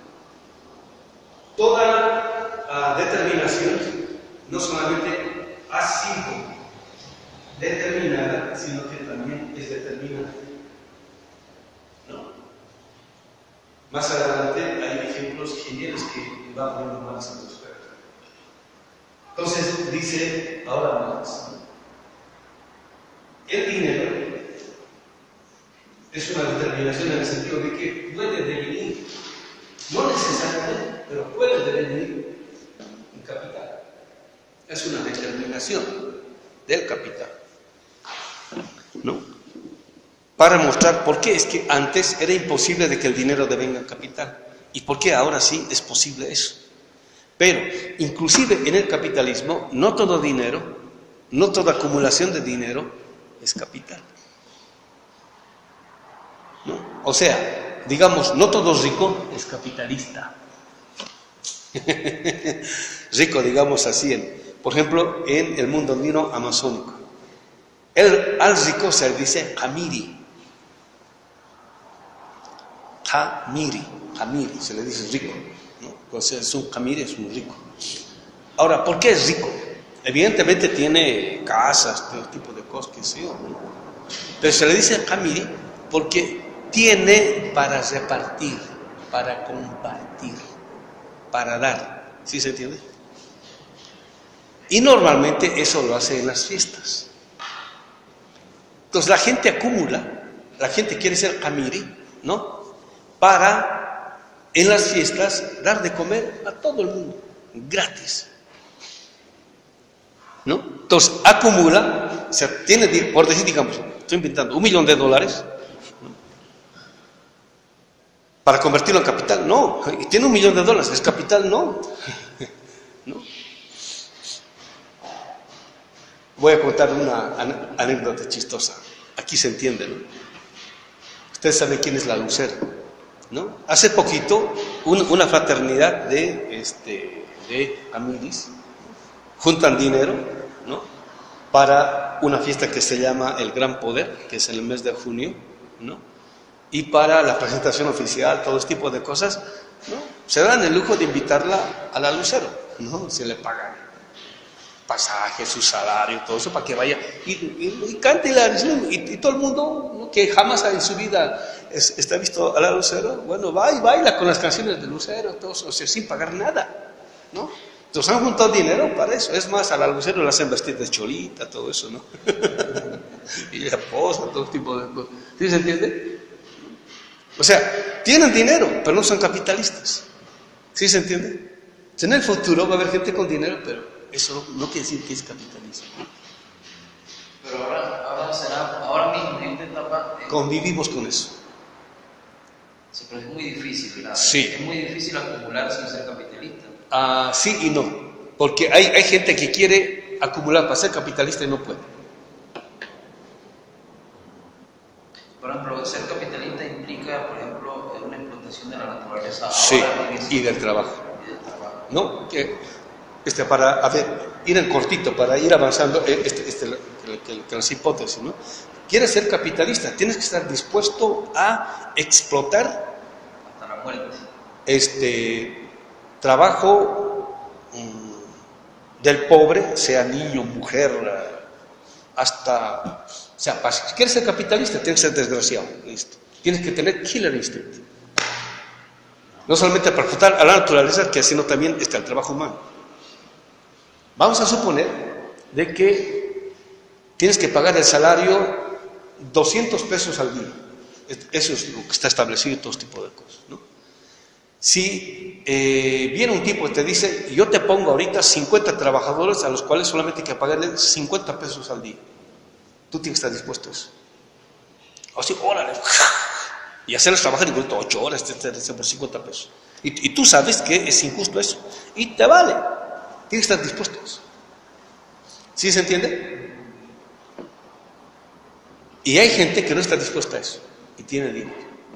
toda uh, determinación no solamente ha sido determinada, sino que también es determinante. ¿No? Más adelante hay ejemplos geniales que va poniendo Marx al respecto. Entonces dice ahora Marx, el dinero es una determinación en el sentido de que puede devenir, no necesariamente, pero puede devenir un capital. Es una determinación del capital, ¿no? Para mostrar por qué es que antes era imposible de que el dinero devenga capital y por qué ahora sí es posible eso. Pero, inclusive en el capitalismo, no todo dinero, no toda acumulación de dinero es capital. ¿No? O sea, digamos, no todo rico es capitalista. Rico, digamos así, en, por ejemplo, en el mundo andino amazónico. El, al rico se le dice Hamiri. Hamiri, Hamiri, se le dice rico. ¿No? O sea, es un Hamiri, es un rico. Ahora, ¿por qué es rico? Evidentemente tiene casas, todo tipo de cosas, que sí, ¿no? Pero se le dice Hamiri porque tiene para repartir, para compartir, para dar. ¿Sí se entiende? Y normalmente eso lo hace en las fiestas. Entonces la gente acumula, la gente quiere ser Hamiri, ¿no? Para en las fiestas dar de comer a todo el mundo, gratis. ¿No? Entonces acumula, o sea, tiene, por decir, digamos, estoy inventando, un millón de dólares, ¿no? Para convertirlo en capital, no, tiene un millón de dólares, es capital, no. ¿No? Voy a contar una anécdota chistosa, aquí se entiende, ¿no? Ustedes saben quién es la Lucero, ¿no? Hace poquito un, una fraternidad de, este, de Amiris juntan dinero, ¿no? Para una fiesta que se llama El Gran Poder, que es en el mes de junio, ¿no? Y para la presentación oficial, todo este tipo de cosas, ¿no? Se dan el lujo de invitarla a la Lucero, ¿no? Se le pagan pasaje, su salario, todo eso para que vaya y, y, y cante la, y, y todo el mundo, ¿no? Que jamás en su vida es, está visto a la Lucero, bueno, va y baila con las canciones de Lucero, todo eso, o sea, sin pagar nada, ¿no? Entonces han juntado dinero para eso. Es más, a la Lucero le hacen vestir de cholita, todo eso, ¿no? Y la posa, todo tipo de cosas. ¿Sí se entiende? O sea, tienen dinero, pero no son capitalistas. ¿Sí se entiende? En el futuro va a haber gente con dinero, pero eso no quiere decir que es capitalismo. Pero ahora, ahora será, ahora mismo en esta etapa... Eh, Convivimos con eso. Sí, pero es muy difícil, ¿verdad? Sí. Es muy difícil acumular sin ser capitalista. Ah, sí y no. Porque hay, hay gente que quiere acumular para ser capitalista y no puede. Sí, ahora mismo. y del trabajo. Y del trabajo. ¿No? Que, este, para, a ver, ir en cortito, para ir avanzando, eh, este, este, que, que, que las hipótesis, ¿no? ¿Quieres ser capitalista? Tienes que estar dispuesto a explotar Hasta la muerte. este trabajo mmm, del pobre, sea niño, mujer, hasta, o sea, para, si quieres ser capitalista, tienes que ser desgraciado, listo. Tienes que tener killer instinct. No solamente para explotar a la naturaleza, sino también está el trabajo humano. Vamos a suponer de que tienes que pagar el salario doscientos pesos al día. Eso es lo que está establecido y todo este tipo de cosas, ¿no? Si eh, viene un tipo y te dice, yo te pongo ahorita cincuenta trabajadores a los cuales solamente hay que pagarle cincuenta pesos al día, tú tienes que estar dispuesto a eso. O sea, órale, y hacerlos trabajar igual ocho horas por cincuenta pesos. Y, y tú sabes que es injusto eso. Y te vale. Tienes que estar dispuesto a eso. ¿Sí se entiende? Y hay gente que no está dispuesta a eso. Y tiene dinero.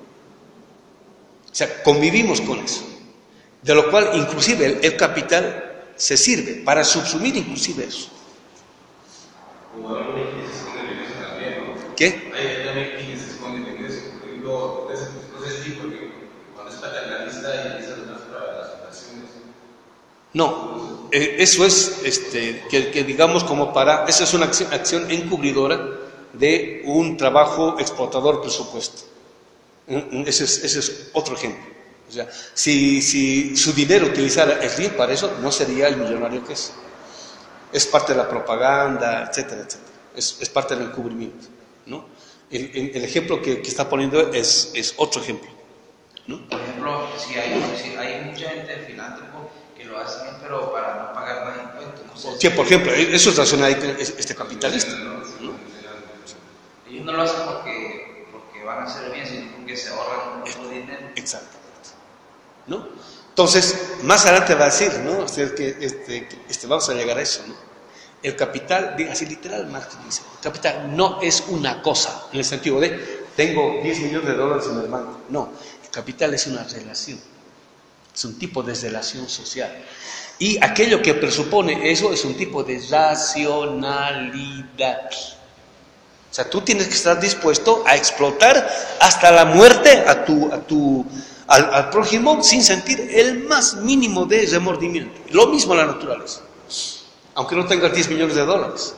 O sea, convivimos con eso. De lo cual, inclusive, el, el capital se sirve para subsumir inclusive eso. Como hay quienes se esconden en eso también, ¿no? ¿Qué? Hay también quienes se esconden en eso. Por ejemplo, de ese, de ese tipo que cuando es paternalista y empieza a donar para las fundaciones. No, eh, eso es, este, que, que digamos como para, esa es una acción, acción encubridora de un trabajo explotador presupuesto. Ese es, ese es otro ejemplo. O sea, si, si su dinero utilizara el R I M para eso, no sería el millonario que es. Es parte de la propaganda, etcétera, etcétera. Es, es parte del encubrimiento, ¿no? El, el, el ejemplo que, que está poniendo es, es otro ejemplo, ¿no? Por ejemplo, si hay, si hay mucha gente filántropo que lo hace bien, pero para no pagar más impuestos. No sé Que, si- por ejemplo, eso es racional, este capitalista, ¿no? Ellos no lo hacen porque, porque van a hacer bien, sino porque se ahorran mucho dinero. Exactamente, ¿no? Entonces, más adelante va a decir, ¿no? O sea, que este, que, este, vamos a llegar a eso, ¿no? El capital, así literal, Marx dice, el capital no es una cosa, en el sentido de, tengo diez millones de dólares en el banco. No, el capital es una relación, es un tipo de relación social. Y aquello que presupone eso es un tipo de racionalidad. O sea, tú tienes que estar dispuesto a explotar hasta la muerte a tu, a tu, al, al prójimo sin sentir el más mínimo de remordimiento. Lo mismo la naturaleza, aunque no tengas diez millones de dólares.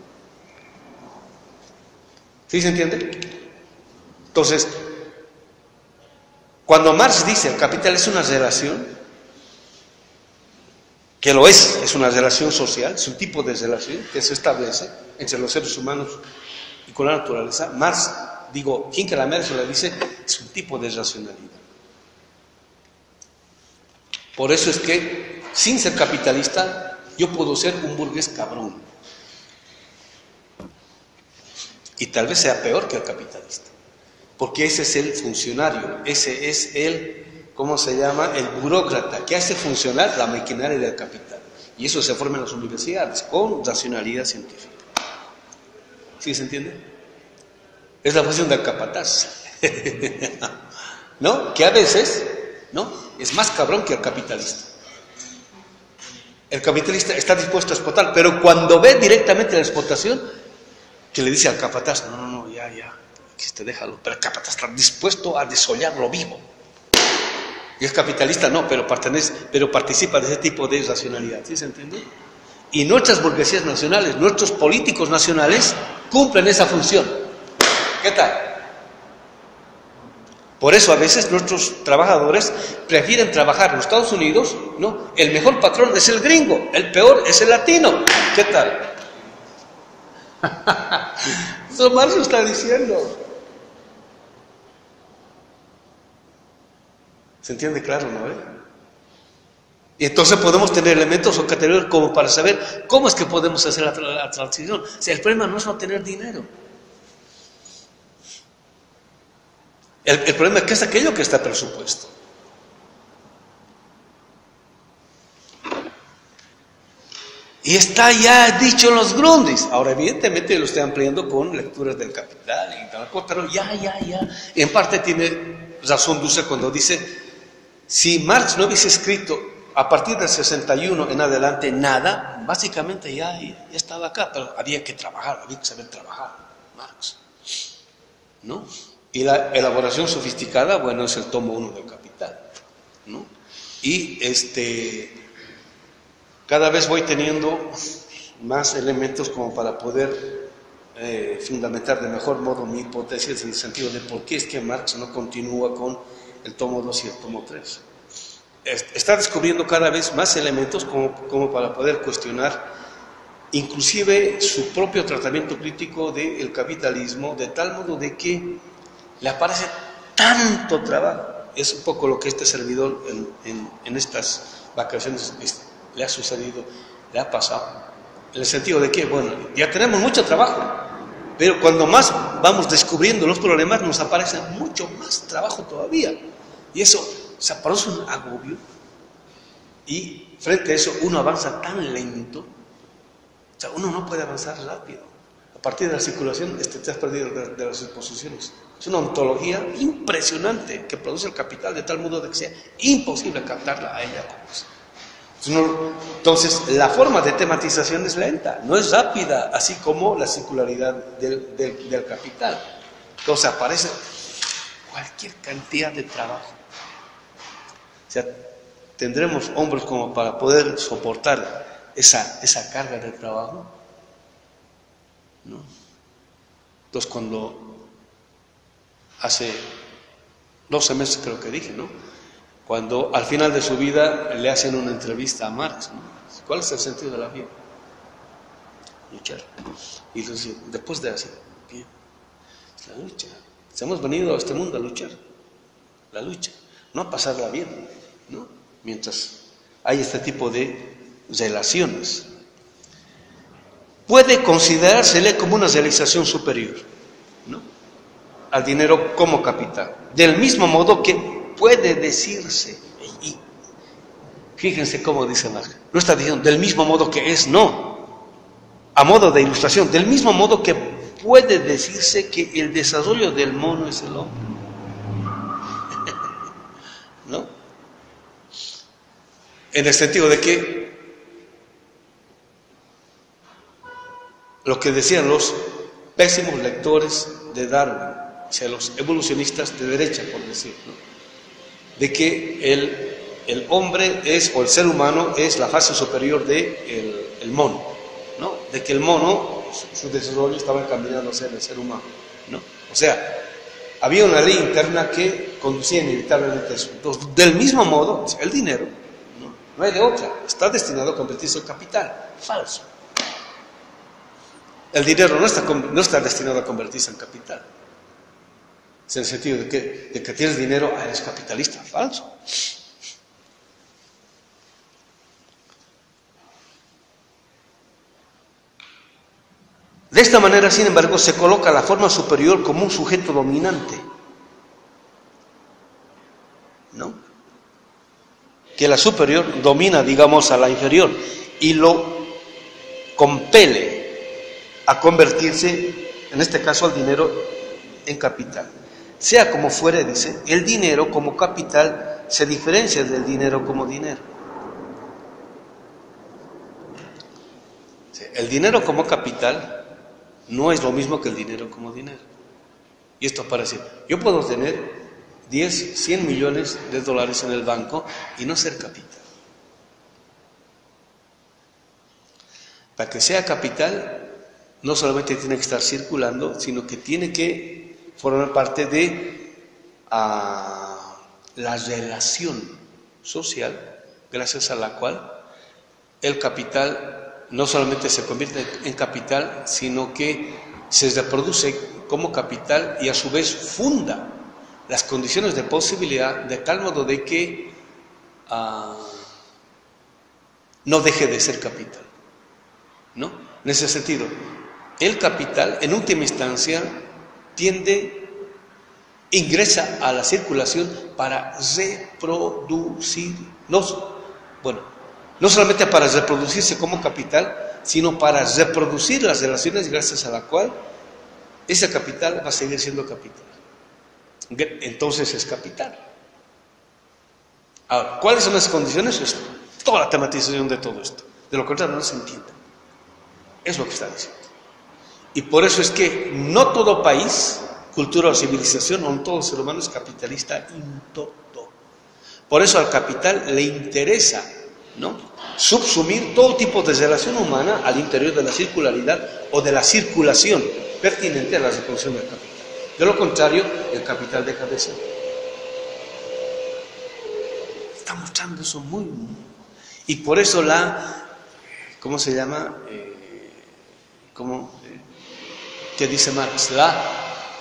¿Sí se entiende? Entonces, cuando Marx dice el capital es una relación, que lo es, es una relación social, es un tipo de relación que se establece entre los seres humanos y con la naturaleza, Marx, digo, Hinkel Merz le dice, es un tipo de racionalidad. Por eso es que, sin ser capitalista, yo puedo ser un burgués cabrón. Y tal vez sea peor que el capitalista. Porque ese es el funcionario, ese es el, ¿cómo se llama? El burócrata que hace funcionar la maquinaria del capital. Y eso se forma en las universidades, con racionalidad científica. ¿Sí se entiende? Es la función del capataz. ¿No? Que a veces, ¿no? Es más cabrón que el capitalista. El capitalista está dispuesto a explotar, pero cuando ve directamente la explotación, que le dice al capataz, no, no, no, ya, ya, este, déjalo. Pero el capataz está dispuesto a desollarlo vivo. Y el capitalista no, pero, pertenece, pero participa de ese tipo de racionalidad. ¿Sí se entiende? Y nuestras burguesías nacionales, nuestros políticos nacionales, cumplen esa función. ¿Qué tal? Por eso a veces nuestros trabajadores prefieren trabajar en los Estados Unidos, ¿no? El mejor patrón es el gringo, el peor es el latino. ¿Qué tal? Eso Marx lo está diciendo. ¿Se entiende claro, no? ¿Eh? Y entonces podemos tener elementos o categorías como para saber cómo es que podemos hacer la, la, la transición. O sea, el problema no es no tener dinero. El, el problema es que es aquello que está presupuesto. Y está ya dicho en los Grundis. Ahora, evidentemente, lo estoy ampliando con lecturas del Capital y tal cosa, pero ya, ya, ya. En parte tiene razón Dussel cuando dice: Si Marx no hubiese escrito a partir del sesenta y uno en adelante nada, básicamente ya, ya estaba acá, pero había que trabajar, había que saber trabajar, Marx, ¿no? Y la elaboración sofisticada, bueno, es el tomo uno del Capital, ¿no? Y este, cada vez voy teniendo más elementos como para poder eh, fundamentar de mejor modo mi hipótesis en el sentido de por qué es que Marx no continúa con el tomo dos y el tomo tres. Está descubriendo cada vez más elementos como, como para poder cuestionar inclusive su propio tratamiento crítico del capitalismo, de tal modo de que le aparece tanto trabajo. Es un poco lo que este servidor en, en, en estas vacaciones le ha sucedido, le ha pasado, en el sentido de que, bueno, ya tenemos mucho trabajo, pero cuando más vamos descubriendo los problemas nos aparece mucho más trabajo todavía, y eso se produce un agobio, y frente a eso uno avanza tan lento, o sea, uno no puede avanzar rápido. A partir de la circulación este, te has perdido de, de las exposiciones. Es una ontología impresionante que produce el capital de tal modo de que sea imposible captarla a ella. Entonces, la forma de tematización es lenta, no es rápida, así como la circularidad del, del, del capital. Entonces aparece cualquier cantidad de trabajo. O sea, tendremos hombres como para poder soportar esa, esa carga de trabajo, ¿no? Entonces, cuando hace doce meses creo que dije, ¿no? Cuando al final de su vida le hacen una entrevista a Marx, ¿no? ¿Cuál es el sentido de la vida? Luchar. Y entonces, después de hacer, bien, es la lucha. Hemos venido a este mundo a luchar, la lucha, no a pasarla bien, ¿no? Mientras hay este tipo de relaciones. Puede considerársele como una realización superior, ¿no?, al dinero como capital. Del mismo modo que puede decirse, y fíjense cómo dice Marx, no está diciendo del mismo modo que es, no, a modo de ilustración, del mismo modo que puede decirse que el desarrollo del mono es el hombre, ¿no? En el sentido de que lo que decían los pésimos lectores de Darwin, o sea, los evolucionistas de derecha, por decirlo, ¿no?, de que el, el hombre es, o el ser humano es la fase superior del de el mono, ¿no?, de que el mono, su desarrollo estaba encaminado a ser el ser humano, ¿no? O sea, había una ley interna que conducía inevitablemente a eso. Entonces, del mismo modo, el dinero, ¿no?, no hay de otra, está destinado a convertirse en capital. Falso. El dinero no está, no está destinado a convertirse en capital. Es en el sentido de que, de que tienes dinero, ah, eres capitalista. Falso. De esta manera, sin embargo, se coloca la forma superior como un sujeto dominante, ¿no?, que la superior domina, digamos, a la inferior y lo compele a convertirse, en este caso al dinero, en capital. Sea como fuere, dice, el dinero como capital se diferencia del dinero como dinero. El dinero como capital no es lo mismo que el dinero como dinero. Y esto parece, yo puedo tener diez, cien millones de dólares en el banco y no ser capital. Para que sea capital, no solamente tiene que estar circulando, sino que tiene que formar parte de uh, la relación social, gracias a la cual el capital no solamente se convierte en capital, sino que se reproduce como capital y a su vez funda las condiciones de posibilidad de tal modo de que uh, no deje de ser capital, ¿no? En ese sentido, el capital en última instancia tiende, ingresa a la circulación para reproducir, no, bueno, no solamente para reproducirse como capital, sino para reproducir las relaciones gracias a la cual ese capital va a seguir siendo capital. Entonces es capital. Ahora, ¿cuáles son las condiciones? Es toda la tematización de todo esto. De lo contrario no se entiende. Es lo que está diciendo. Y por eso es que no todo país, cultura o civilización, o todo ser humano es capitalista in toto. Por eso al capital le interesa, ¿no?, subsumir todo tipo de relación humana al interior de la circularidad o de la circulación pertinente a la reproducción del capital. De lo contrario, el capital deja de ser. Está mostrando eso muy, muy. Y por eso la, ¿cómo se llama? Eh, ¿Cómo? Eh, ¿Qué dice Marx? La,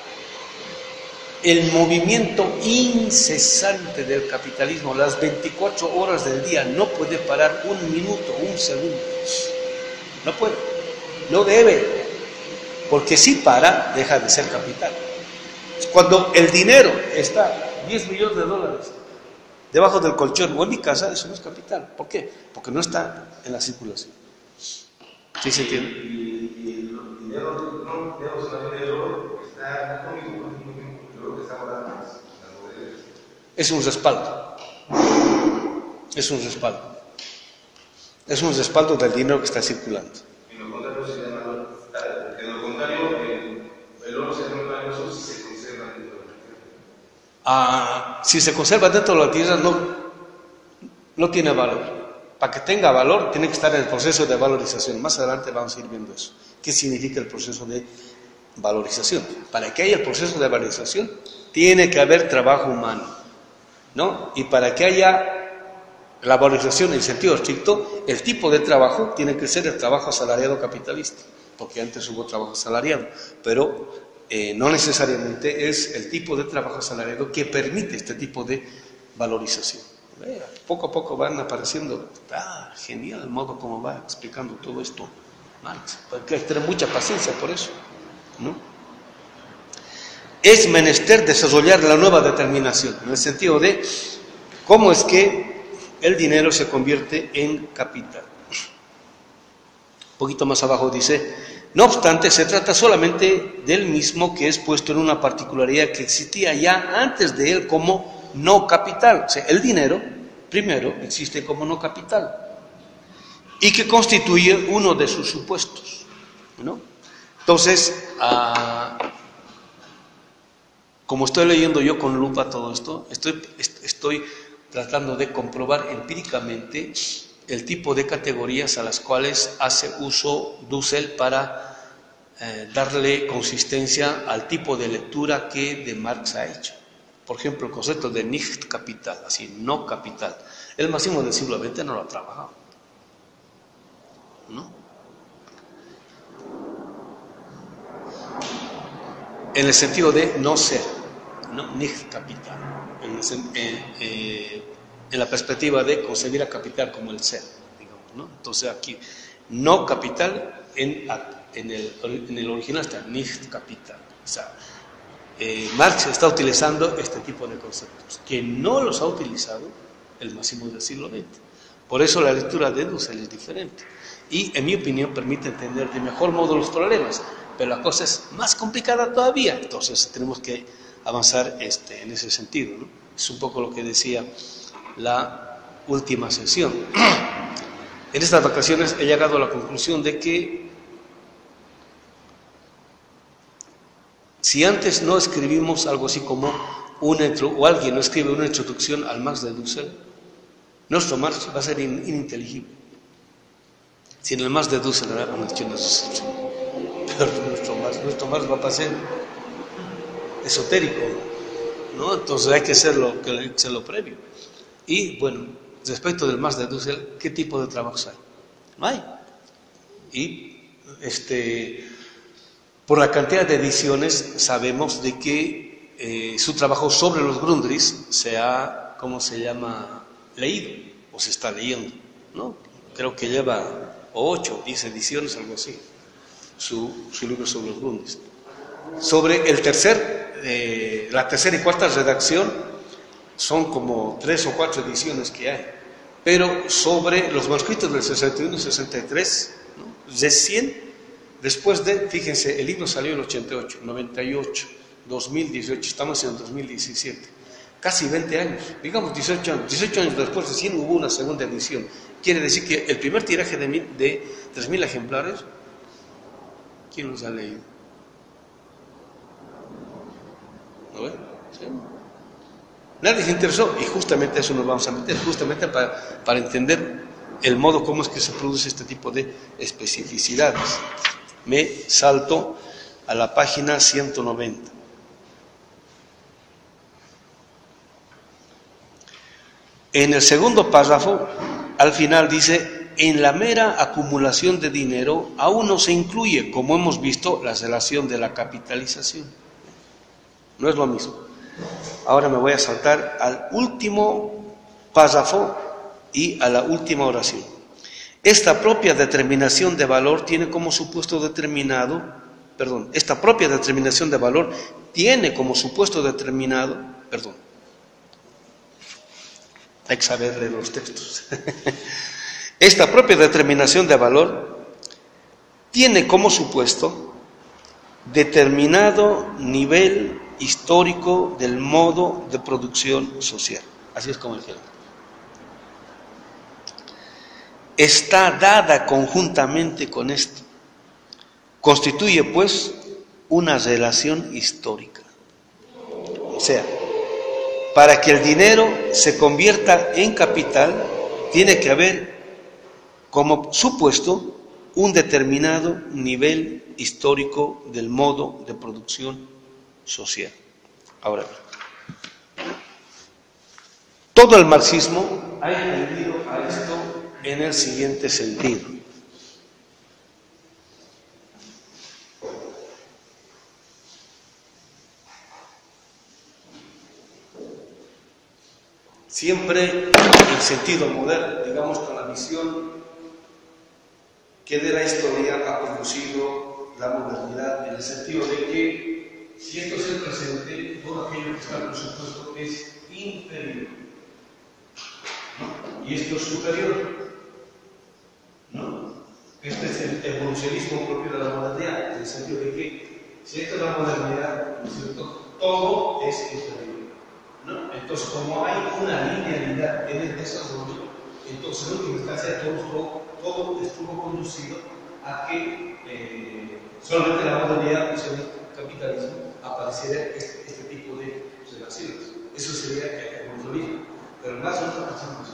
el movimiento incesante del capitalismo, las veinticuatro horas del día, no puede parar un minuto, un segundo. No puede, no debe, porque si para, deja de ser capital. Cuando el dinero está diez millones de dólares debajo del colchón o en mi casa, eso no es capital. ¿Por qué? Porque no está en la circulación. ¿Sí se entiende? Y, y el dinero, no, digamos, el dinero está conmigo, yo que está guardando las bodegas. Es un respaldo. Es un respaldo. Es un respaldo del dinero que está circulando. Y lo contrario se llama, porque de lo contrario, el, el oro se llama valioso si se conserva dentro de la tierra. Ah, si se conserva dentro de la tierra, no, no tiene valor. Para que tenga valor, tiene que estar en el proceso de valorización. Más adelante vamos a ir viendo eso. ¿Qué significa el proceso de valorización? Para que haya el proceso de valorización, tiene que haber trabajo humano, ¿no? Y para que haya la valorización en sentido estricto, el tipo de trabajo tiene que ser el trabajo asalariado capitalista, porque antes hubo trabajo asalariado, pero eh, no necesariamente es el tipo de trabajo asalariado que permite este tipo de valorización. Eh, poco a poco van apareciendo, ah, genial el modo como va explicando todo esto Marx, porque hay que tener mucha paciencia por eso, ¿no? Es menester desarrollar la nueva determinación, en el sentido de cómo es que el dinero se convierte en capital. Un poquito más abajo dice, no obstante, se trata solamente del mismo que es puesto en una particularidad que existía ya antes de él como no capital. O sea, el dinero, primero, existe como no capital y que constituye uno de sus supuestos, ¿no? Entonces, ah, como estoy leyendo yo con lupa todo esto, estoy, estoy tratando de comprobar empíricamente el tipo de categorías a las cuales hace uso Dussel para eh, darle consistencia al tipo de lectura que de Marx ha hecho. Por ejemplo, el concepto de nicht capital, así, no capital. El máximo del siglo veinte no lo ha trabajado, ¿no? En el sentido de no ser, no, nicht capital. En, en, eh, en la perspectiva de concebir a capital como el ser, digamos, ¿no? Entonces aquí, no capital, en, en, el, en el original está nicht capital. O sea, eh, Marx está utilizando este tipo de conceptos, que no los ha utilizado el máximo del siglo veinte. Por eso la lectura de Dussel es diferente. Y, en mi opinión, permite entender de mejor modo los problemas, pero la cosa es más complicada todavía. Entonces tenemos que avanzar este, en ese sentido, ¿no? Es un poco lo que decía la última sesión. En estas vacaciones he llegado a la conclusión de que si antes no escribimos algo así como una o alguien no escribe una introducción al Marx de Dussel, nuestro Marx va a ser in, ininteligible. Si en el Marx de Dussel era una acción de pero nuestro Marx, nuestro Marx va a pasar esotérico, ¿no? Entonces hay que hacer lo, que hacer lo previo. Y bueno, respecto del Marx de Dussel, ¿qué tipo de trabajos hay? No hay. Y este, por la cantidad de ediciones sabemos de que eh, su trabajo sobre los Grundrisse se ha, ¿cómo se llama?, leído, o se está leyendo, ¿no? Creo que lleva ocho, diez ediciones, algo así, su, su libro sobre los Grundrisse. Sobre el tercer, eh, la tercera y cuarta redacción son como tres o cuatro ediciones que hay, pero sobre los manuscritos del sesenta y uno y sesenta y tres, ¿no?, recién después de, fíjense, el libro salió en el ochenta y ocho, noventa y ocho, dos mil dieciocho, estamos en el dos mil diecisiete, casi veinte años, digamos dieciocho años, dieciocho años después recién hubo una segunda edición. Quiere decir que el primer tiraje de, mil, de tres mil ejemplares, ¿quién los ha leído? ¿No ve? ¿Sí? Nadie se interesó, y justamente a eso nos vamos a meter, justamente para, para entender el modo como es que se produce este tipo de especificidades. Me salto a la página ciento noventa. En el segundo párrafo, al final dice, en la mera acumulación de dinero aún no se incluye, como hemos visto, la relación de la capitalización. No es lo mismo. Ahora me voy a saltar al último párrafo y a la última oración. Esta propia determinación de valor tiene como supuesto determinado, perdón, esta propia determinación de valor tiene como supuesto determinado, perdón, hay que saber leer los textos. Esta propia determinación de valor tiene como supuesto determinado nivel histórico del modo de producción social. Así es como dijeron. Está dada conjuntamente con esto. Constituye, pues, una relación histórica. O sea, para que el dinero se convierta en capital, tiene que haber como supuesto un determinado nivel histórico del modo de producción social. Ahora bien, todo el marxismo ha entendido a esto en el siguiente sentido. Siempre el sentido moderno, digamos con la visión que de la historia ha producido la modernidad, en el sentido de que si esto es el presente, todo aquello que está por supuesto es inferior, ¿no? Y esto es superior, ¿no? Este es el evolucionismo propio de la modernidad, en el sentido de que si esto es la modernidad, ¿no es cierto? Todo es inferior, ¿no? Entonces, como hay una linealidad en el desarrollo, entonces en última instancia todo, todo estuvo conducido a que eh, solamente la modernidad, pues, el capitalismo, apareciera este, este tipo de relaciones. Eso sería el evolucionismo, pero más otra cosa más.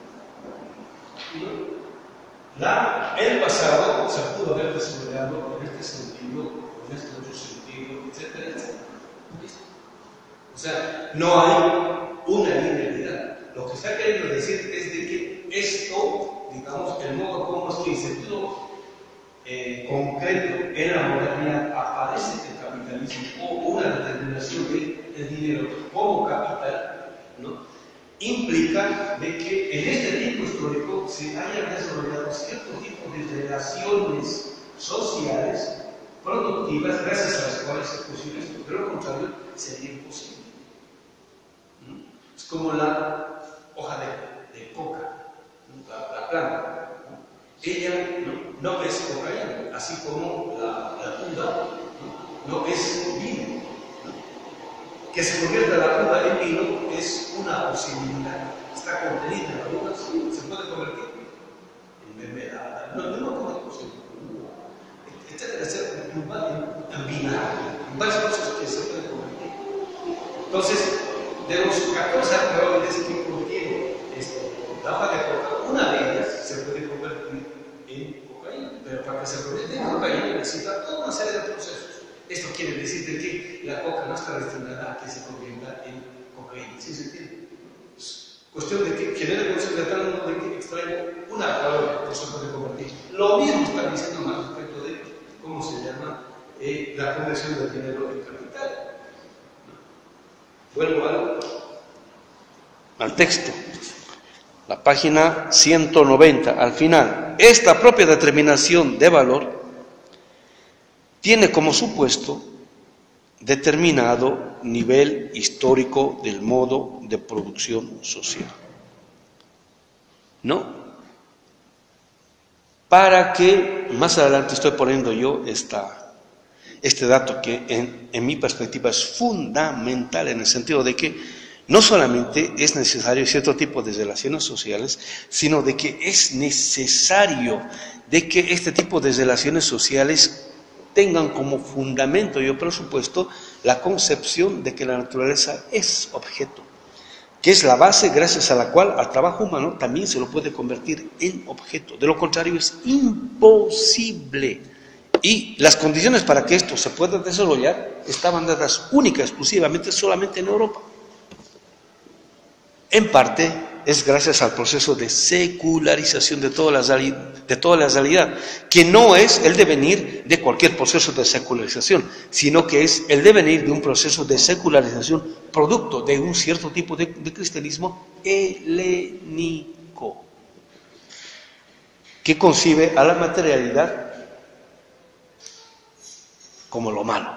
La, el pasado se pudo haber desarrollado en este sentido, en este otro sentido, etcétera, etcétera. ¿Listo? O sea, no hay una linealidad. Lo que está queriendo decir es de que esto, digamos, el modo como es que en sentido eh, concreto en la modernidad aparece el capitalismo o una determinación del dinero como capital, ¿no? Implica de que en este tiempo histórico se hayan desarrollado cierto tipo de relaciones sociales productivas gracias a las cuales es posible esto, pero lo contrario sería imposible. ¿No? Es como la hoja de, de coca, ¿no? la, la planta. ¿No? Ella no, no es cocaína, así como la, la uva no, no es vino. Que se convierta la uva en vino es una posibilidad. Está contenida en la uva, sí, se puede convertir en mermelada. No, no, no conozco, etcétera, etcétera, en, en vinagre, en varias cosas que se pueden convertir. Entonces, de los catorce alcaloides que contiene esto, la hoja de coca, una de ellas se puede convertir en cocaína, pero para que se convierta en cocaína necesita toda una serie de procesos. Esto quiere decir de que la coca no está destinada a que se convierta en cocaína. ¿Sí se entiende? Es cuestión de que genere concepto de tal modo de que extraiga una alcaloide, no se puede convertir. Lo mismo está diciendo más respecto de cómo se llama eh, la conversión del dinero en capital. Vuelvo al, al texto. La página ciento noventa, al final. Esta propia determinación de valor tiene como supuesto determinado nivel histórico del modo de producción social. ¿No? Para que, más adelante estoy poniendo yo esta, este dato que en, en mi perspectiva es fundamental en el sentido de que no solamente es necesario cierto tipo de relaciones sociales, sino de que es necesario de que este tipo de relaciones sociales tengan como fundamento y presupuesto la concepción de que la naturaleza es objeto, que es la base gracias a la cual al trabajo humano también se lo puede convertir en objeto. De lo contrario es imposible. Y las condiciones para que esto se pueda desarrollar estaban dadas única, exclusivamente, solamente en Europa. En parte es gracias al proceso de secularización de toda la, de toda la realidad, que no es el devenir de cualquier proceso de secularización, sino que es el devenir de un proceso de secularización producto de un cierto tipo de, de cristianismo helénico, que concibe a la materialidad como lo malo,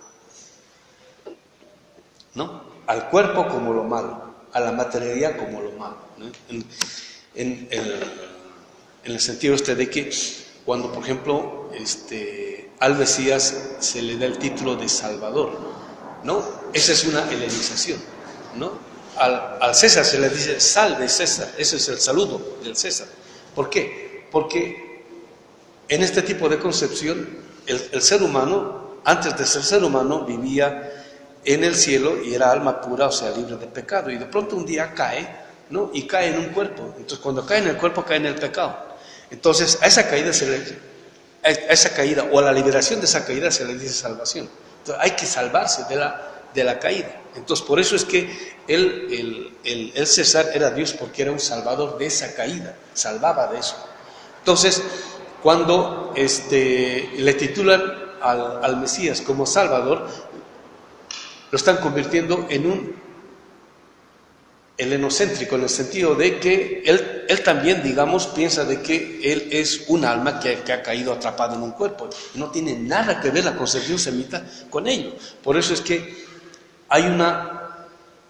¿no? Al cuerpo como lo malo, a la materialidad como lo malo, ¿no? en, en, en, en el sentido este de que cuando, por ejemplo, este, al Mesías se le da el título de Salvador, ¿no? Esa es una helenización, ¿no? Al, al César se le dice salve César, ese es el saludo del César. ¿Por qué? Porque en este tipo de concepción el, el ser humano, antes de ser ser humano, vivía en el cielo y era alma pura, o sea, libre de pecado, y de pronto un día cae, ¿no? Y cae en un cuerpo. Entonces cuando cae en el cuerpo, cae en el pecado. Entonces a esa caída se le, a esa caída o a la liberación de esa caída se le dice salvación. Entonces hay que salvarse de la, de la caída. Entonces por eso es que el, el, el, el César era Dios, porque era un salvador de esa caída, salvaba de eso. Entonces cuando este, le titulan al, al Mesías como Salvador, lo están convirtiendo en un helenocéntrico, en el sentido de que él, él también, digamos, piensa de que él es un alma que, que ha caído atrapado en un cuerpo. No tiene nada que ver la concepción semita con ello. Por eso es que hay una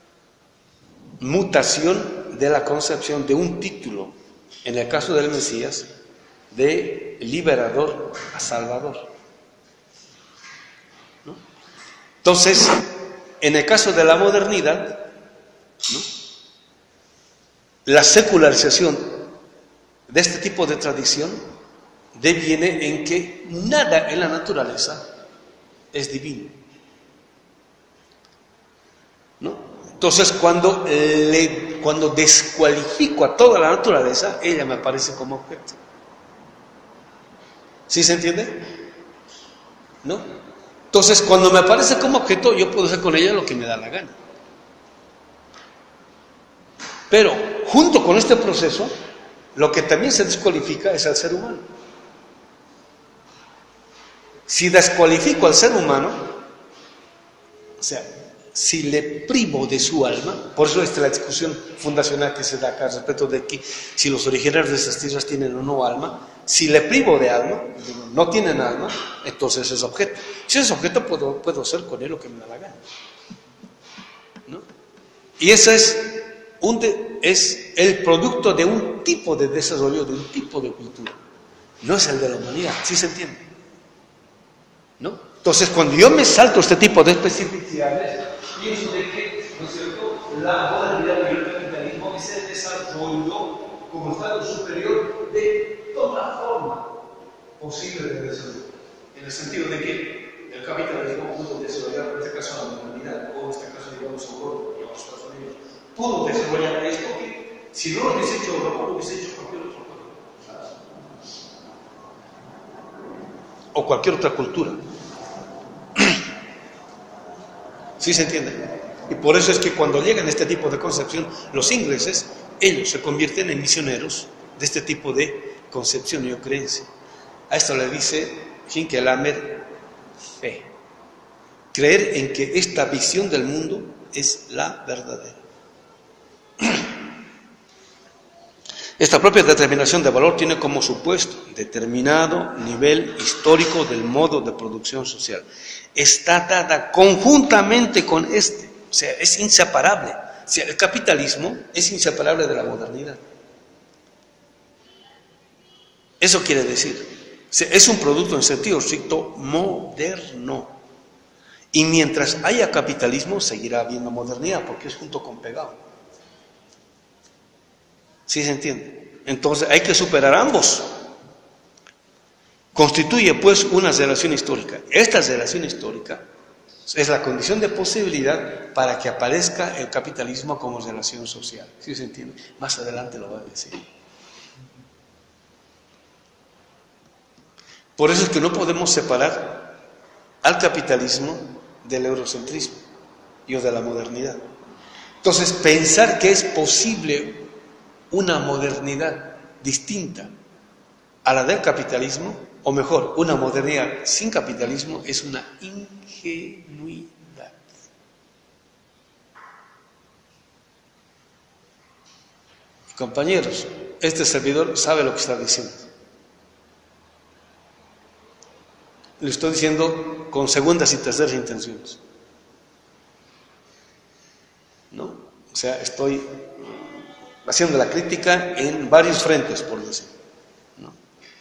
mutación de la concepción de un título, en el caso del Mesías, de liberador a salvador, ¿no? Entonces, en el caso de la modernidad, ¿no?, la secularización de este tipo de tradición deviene en que nada en la naturaleza es divino, ¿no? Entonces, cuando, le, cuando descualifico a toda la naturaleza, ella me aparece como objeto. ¿Sí se entiende? ¿No? Entonces, cuando me aparece como objeto, yo puedo hacer con ella lo que me da la gana. Pero, junto con este proceso, lo que también se descualifica es al ser humano. Si descualifico al ser humano, o sea, si le privo de su alma, por eso es la discusión fundacional que se da acá respecto de que si los originarios de esas tierras tienen o no alma, si le privo de alma, no tienen alma, entonces es objeto. Si es objeto, puedo, puedo hacer con él lo que me da la gana, ¿no? Y ese es, un de, es el producto de un tipo de desarrollo, de un tipo de cultura. No es el de la humanidad, ¿sí se entiende? ¿No? Entonces, cuando yo me salto este tipo de especificidades, pienso de que, ¿no es cierto?, la modernidad y el capitalismo es el desarrollo como estado superior de toda forma posible de desarrollo. En el sentido de que el capitalismo pudo desarrollar, en este caso, la modernidad, o en este caso, digamos, Europa y los Estados Unidos, pudo desarrollar esto que, si no lo hubiese hecho Europa, lo hubiese hecho cualquier otro país, o cualquier otra cultura. ¿Sí se entiende? Y por eso es que cuando llegan a este tipo de concepción, los ingleses, ellos se convierten en misioneros de este tipo de concepción y o creencia. A esto le dice Hinckelhammer fe. Creer en que esta visión del mundo es la verdadera. Esta propia determinación de valor tiene como supuesto determinado nivel histórico del modo de producción social. Está dada conjuntamente con este, o sea, es inseparable. O sea, el capitalismo es inseparable de la modernidad. Eso quiere decir, o sea, es un producto en sentido estricto moderno. Y mientras haya capitalismo, seguirá habiendo modernidad, porque es junto con pegado. ¿Sí se entiende? Entonces hay que superar ambos. Constituye pues una relación histórica. Esta relación histórica es la condición de posibilidad para que aparezca el capitalismo como relación social. ¿Sí se entiende? Más adelante lo va a decir. Por eso es que no podemos separar al capitalismo del eurocentrismo y o de la modernidad. Entonces, pensar que es posible una modernidad distinta a la del capitalismo, o mejor, una modernidad sin capitalismo, es una ingenuidad. Compañeros, este servidor sabe lo que está diciendo. Le estoy diciendo con segundas y terceras intenciones. ¿No? O sea, estoy haciendo la crítica en varios frentes, por decir. ¿No?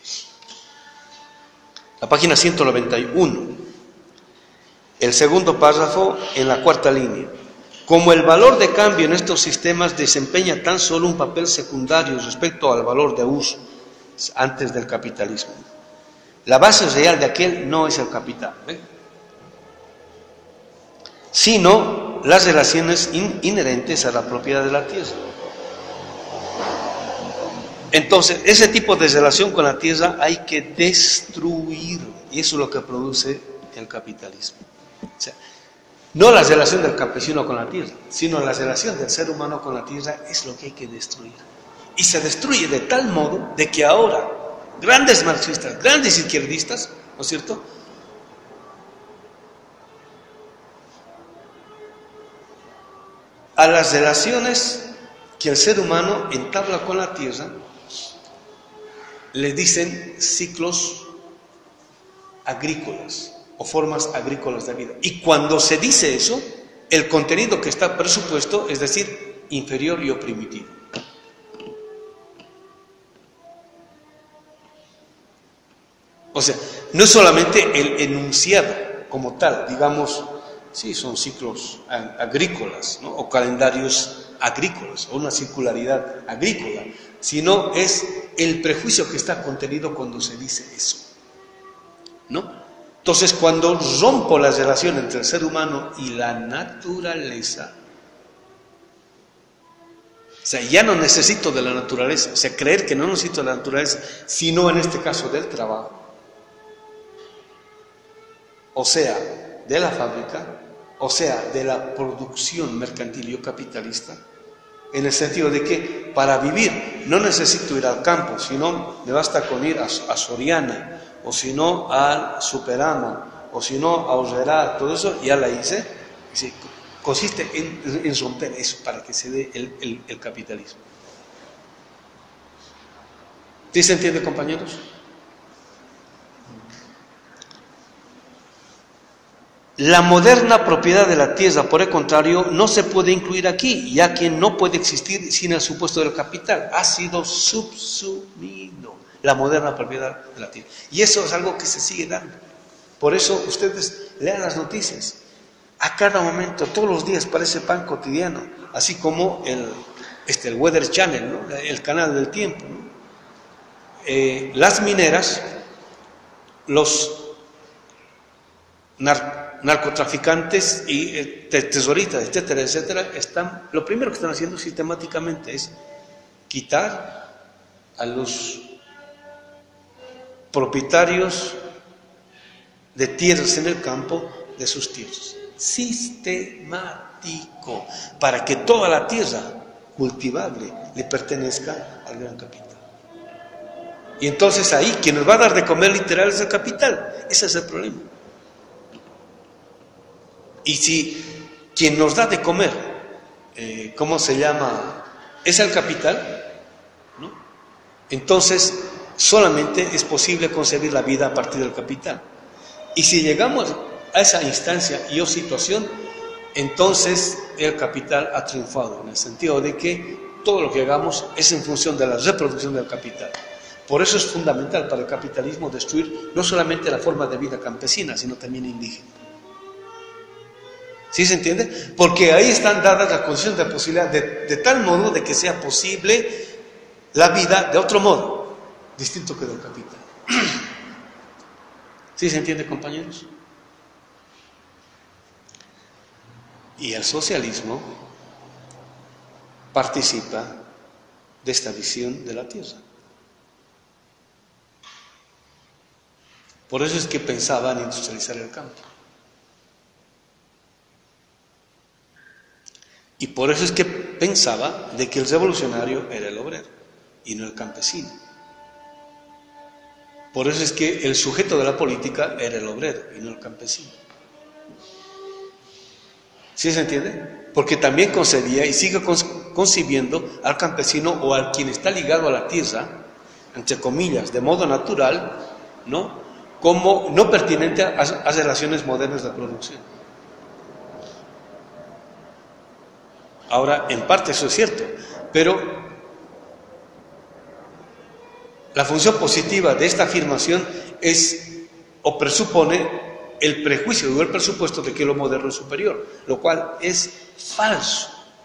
La página ciento noventa y uno, el segundo párrafo en la cuarta línea. Como el valor de cambio en estos sistemas desempeña tan solo un papel secundario respecto al valor de uso antes del capitalismo, la base real de aquel no es el capital, ¿eh? sino las relaciones in inherentes a la propiedad de la tierra. Entonces, ese tipo de relación con la tierra hay que destruir, y eso es lo que produce el capitalismo. O sea, no la relación del campesino con la tierra, sino la relación del ser humano con la tierra es lo que hay que destruir. Y se destruye de tal modo de que ahora grandes marxistas, grandes izquierdistas, ¿no es cierto?, a las relaciones que el ser humano entabla con la tierra le dicen ciclos agrícolas o formas agrícolas de vida. Y cuando se dice eso, el contenido que está presupuesto, es decir, inferior y o primitivo. O sea, no es solamente el enunciado como tal, digamos, sí, son ciclos agrícolas, ¿no?, o calendarios agrícolas, o una circularidad agrícola, sino es el prejuicio que está contenido cuando se dice eso, ¿no? Entonces, cuando rompo la relación entre el ser humano y la naturaleza, o sea, ya no necesito de la naturaleza, o sea, creer que no necesito de la naturaleza, sino en este caso del trabajo, o sea, de la fábrica, o sea, de la producción mercantil o capitalista, en el sentido de que para vivir no necesito ir al campo, sino me basta con ir a, a Soriana, o si no al Superama, o si no a Ollera, todo eso ya la hice. Sí, consiste en, en romper eso para que se dé el, el, el capitalismo. ¿Sí se entiende, compañeros? La moderna propiedad de la tierra, por el contrario, no se puede incluir aquí, ya que no puede existir sin el supuesto del capital. Ha sido subsumido la moderna propiedad de la tierra. Y eso es algo que se sigue dando. Por eso ustedes lean las noticias. A cada momento, todos los días parece pan cotidiano, así como el, este, el Weather Channel, ¿no?, el canal del tiempo, ¿no? Eh, las mineras, los nar narcotraficantes y eh, tesoristas, etcétera, etcétera, están, lo primero que están haciendo sistemáticamente es quitar a los propietarios de tierras en el campo de sus tierras. Sistemático, para que toda la tierra cultivable le pertenezca al gran capital. Y entonces ahí quien nos va a dar de comer literal es el capital. Ese es el problema. Y si quien nos da de comer, eh, ¿cómo se llama?, es el capital, ¿no?, entonces solamente es posible concebir la vida a partir del capital. Y si llegamos a esa instancia y o situación, entonces el capital ha triunfado, en el sentido de que todo lo que hagamos es en función de la reproducción del capital. Por eso es fundamental para el capitalismo destruir no solamente la forma de vida campesina, sino también indígena. ¿Sí se entiende? Porque ahí están dadas las condiciones de posibilidad de, de tal modo de que sea posible la vida de otro modo, distinto que del capital. ¿Sí se entiende, compañeros? Y el socialismo participa de esta visión de la tierra. Por eso es que pensaban industrializar el campo. Y por eso es que pensaba de que el revolucionario era el obrero y no el campesino. Por eso es que el sujeto de la política era el obrero y no el campesino. ¿Sí se entiende? Porque también concebía y sigue concibiendo al campesino o al quien está ligado a la tierra, entre comillas, de modo natural, ¿no? Como no pertinente a, a relaciones modernas de producción. Ahora, en parte eso es cierto, pero la función positiva de esta afirmación es o presupone el prejuicio o el presupuesto de que lo moderno es superior, lo cual es falso.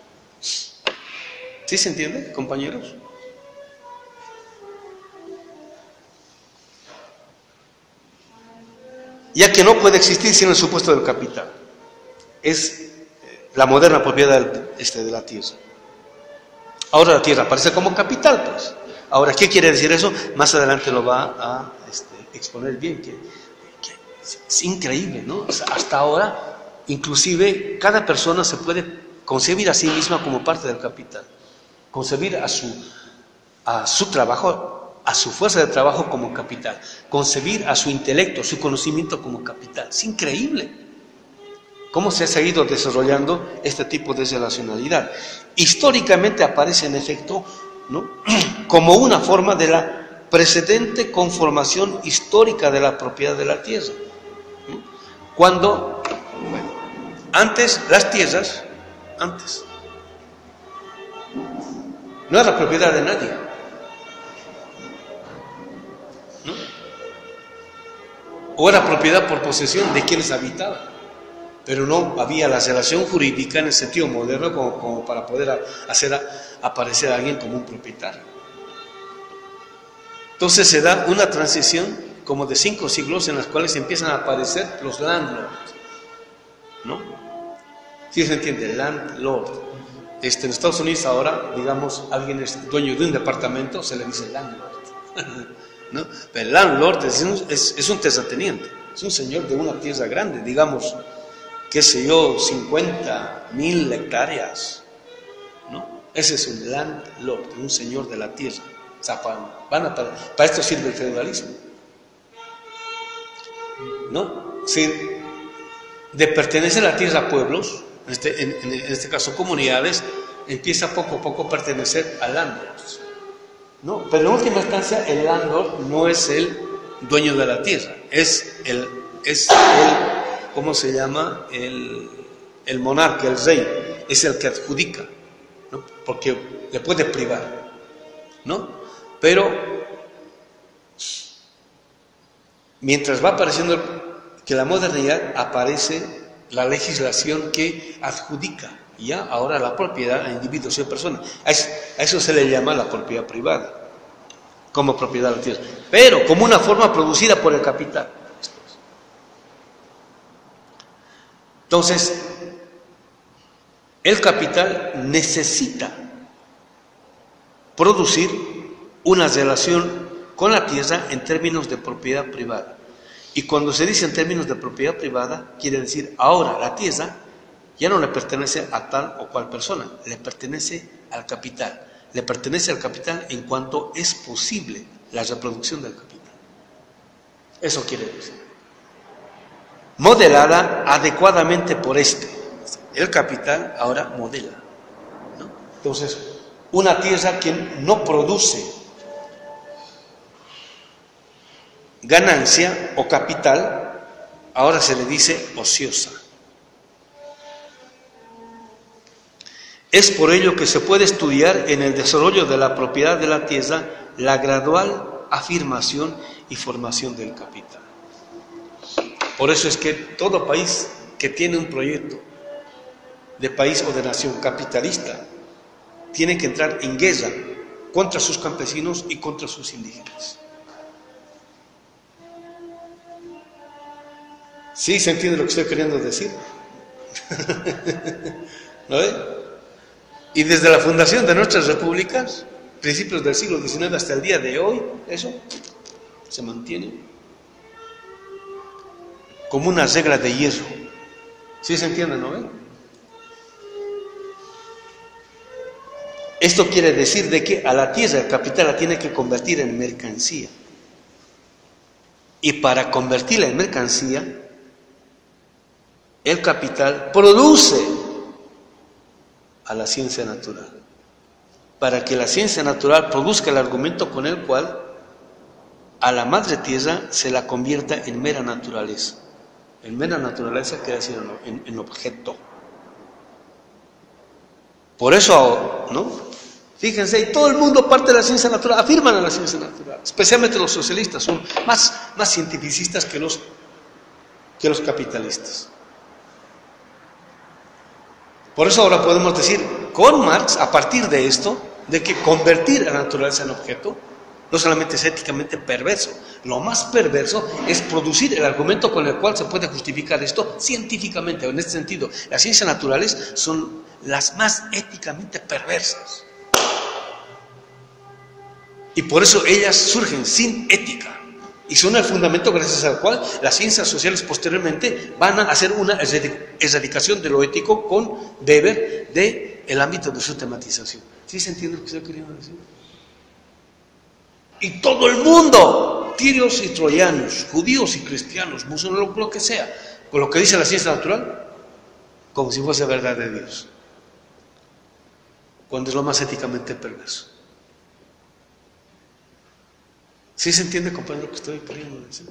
¿Sí se entiende, compañeros? Ya que no puede existir sin el supuesto del capital. Es la moderna propiedad del, este, de la tierra. Ahora la tierra aparece como capital, pues. Ahora, ¿qué quiere decir eso? Más adelante lo va a este, exponer bien, que, que es increíble, ¿no? Hasta ahora, inclusive, cada persona se puede concebir a sí misma como parte del capital, concebir a su, a su trabajo, a su fuerza de trabajo como capital, concebir a su intelecto, su conocimiento como capital. Es increíble cómo se ha seguido desarrollando este tipo de relacionalidad. Históricamente aparece en efecto, ¿no?, como una forma de la precedente conformación histórica de la propiedad de la tierra. ¿No? Cuando, bueno, antes las tierras, antes, no era propiedad de nadie, ¿no? O era propiedad por posesión de quienes habitaban. Pero no había la relación jurídica en el sentido moderno como, como para poder hacer a, aparecer a alguien como un propietario. Entonces se da una transición como de cinco siglos en las cuales empiezan a aparecer los landlords, ¿no? ¿Sí se entiende? Landlord. Este, en Estados Unidos ahora, digamos, alguien es dueño de un departamento, se le dice landlord, ¿no? Pero el landlord es un, es, es un terrateniente, es un señor de una tierra grande, digamos, qué sé yo, cincuenta mil hectáreas, ¿no? Ese es un landlord, un señor de la tierra. O sea, para, van a, para, para esto sirve el feudalismo, ¿no? Si de pertenecer a la tierra a pueblos, en este, en, en este caso comunidades, empieza poco a poco a pertenecer a landlords, ¿no? Pero en última instancia el landlord no es el dueño de la tierra, es el, es el ¿cómo se llama? El, el monarca, el rey, es el que adjudica, ¿no? Porque le puede privar, ¿no? Pero mientras va apareciendo que la modernidad, aparece la legislación que adjudica ya ahora la propiedad a individuos y a personas. A eso, a eso se le llama la propiedad privada, como propiedad de la tierra, pero como una forma producida por el capital. Entonces, el capital necesita producir una relación con la tierra en términos de propiedad privada. Y cuando se dice en términos de propiedad privada, quiere decir ahora la tierra ya no le pertenece a tal o cual persona, le pertenece al capital. Le pertenece al capital en cuanto es posible la reproducción del capital. Eso quiere decir. Modelada adecuadamente por este. El capital ahora modela, ¿no? Entonces, una tierra que no produce ganancia o capital, ahora se le dice ociosa. Es por ello que se puede estudiar en el desarrollo de la propiedad de la tierra la gradual afirmación y formación del capital. Por eso es que todo país que tiene un proyecto de país o de nación capitalista tiene que entrar en guerra contra sus campesinos y contra sus indígenas. ¿Sí se entiende lo que estoy queriendo decir? ¿No ve? Y desde la fundación de nuestras repúblicas, principios del siglo diecinueve hasta el día de hoy, eso se mantiene como una regla de hierro. ¿Sí se entiende, no ve? Esto quiere decir de que a la tierra el capital la tiene que convertir en mercancía. Y para convertirla en mercancía, el capital produce a la ciencia natural. Para que la ciencia natural produzca el argumento con el cual a la madre tierra se la convierta en mera naturaleza. En mera naturaleza quiere decir en, en objeto. Por eso, ¿no? Fíjense, y todo el mundo parte de la ciencia natural, afirman a la ciencia natural, especialmente los socialistas, son más, más cientificistas que los, que los capitalistas. Por eso ahora podemos decir, con Marx, a partir de esto, de que convertir a la naturaleza en objeto, no solamente es éticamente perverso, lo más perverso es producir el argumento con el cual se puede justificar esto científicamente. En este sentido, las ciencias naturales son las más éticamente perversas. Y por eso ellas surgen sin ética. Y son el fundamento gracias al cual las ciencias sociales posteriormente van a hacer una erradicación de lo ético con Weber del ámbito de su tematización. ¿Sí se entiende lo que estoy queriendo decir? Y todo el mundo, tirios y troyanos, judíos y cristianos, musulmanes, lo que sea, con lo que dice la ciencia natural, como si fuese verdad de Dios, cuando es lo más éticamente perverso. ¿Sí se entiende, compañero, lo que estoy queriendo decir?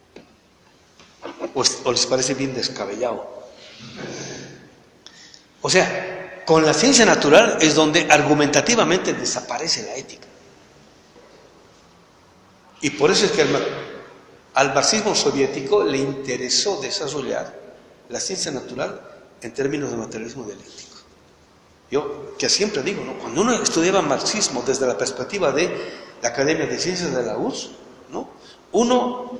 ¿O, o les parece bien descabellado? O sea, con la ciencia natural es donde argumentativamente desaparece la ética. Y por eso es que al, al marxismo soviético le interesó desarrollar la ciencia natural en términos de materialismo dialéctico. Yo, que siempre digo, ¿no? Cuando uno estudiaba marxismo desde la perspectiva de la Academia de Ciencias de la U R S S, ¿no? Uno,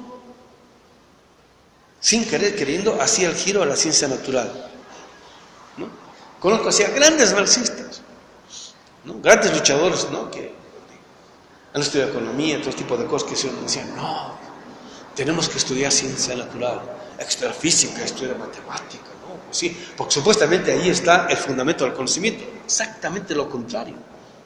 sin querer queriendo, hacía el giro a la ciencia natural, ¿no? Conozco hacía grandes marxistas, ¿no? Grandes luchadores, ¿no? Que han estudiado economía, todo tipo de cosas, que decían, no, tenemos que estudiar ciencia natural, estudiar física, estudiar matemática, ¿no? Pues sí, porque supuestamente ahí está el fundamento del conocimiento. Exactamente lo contrario.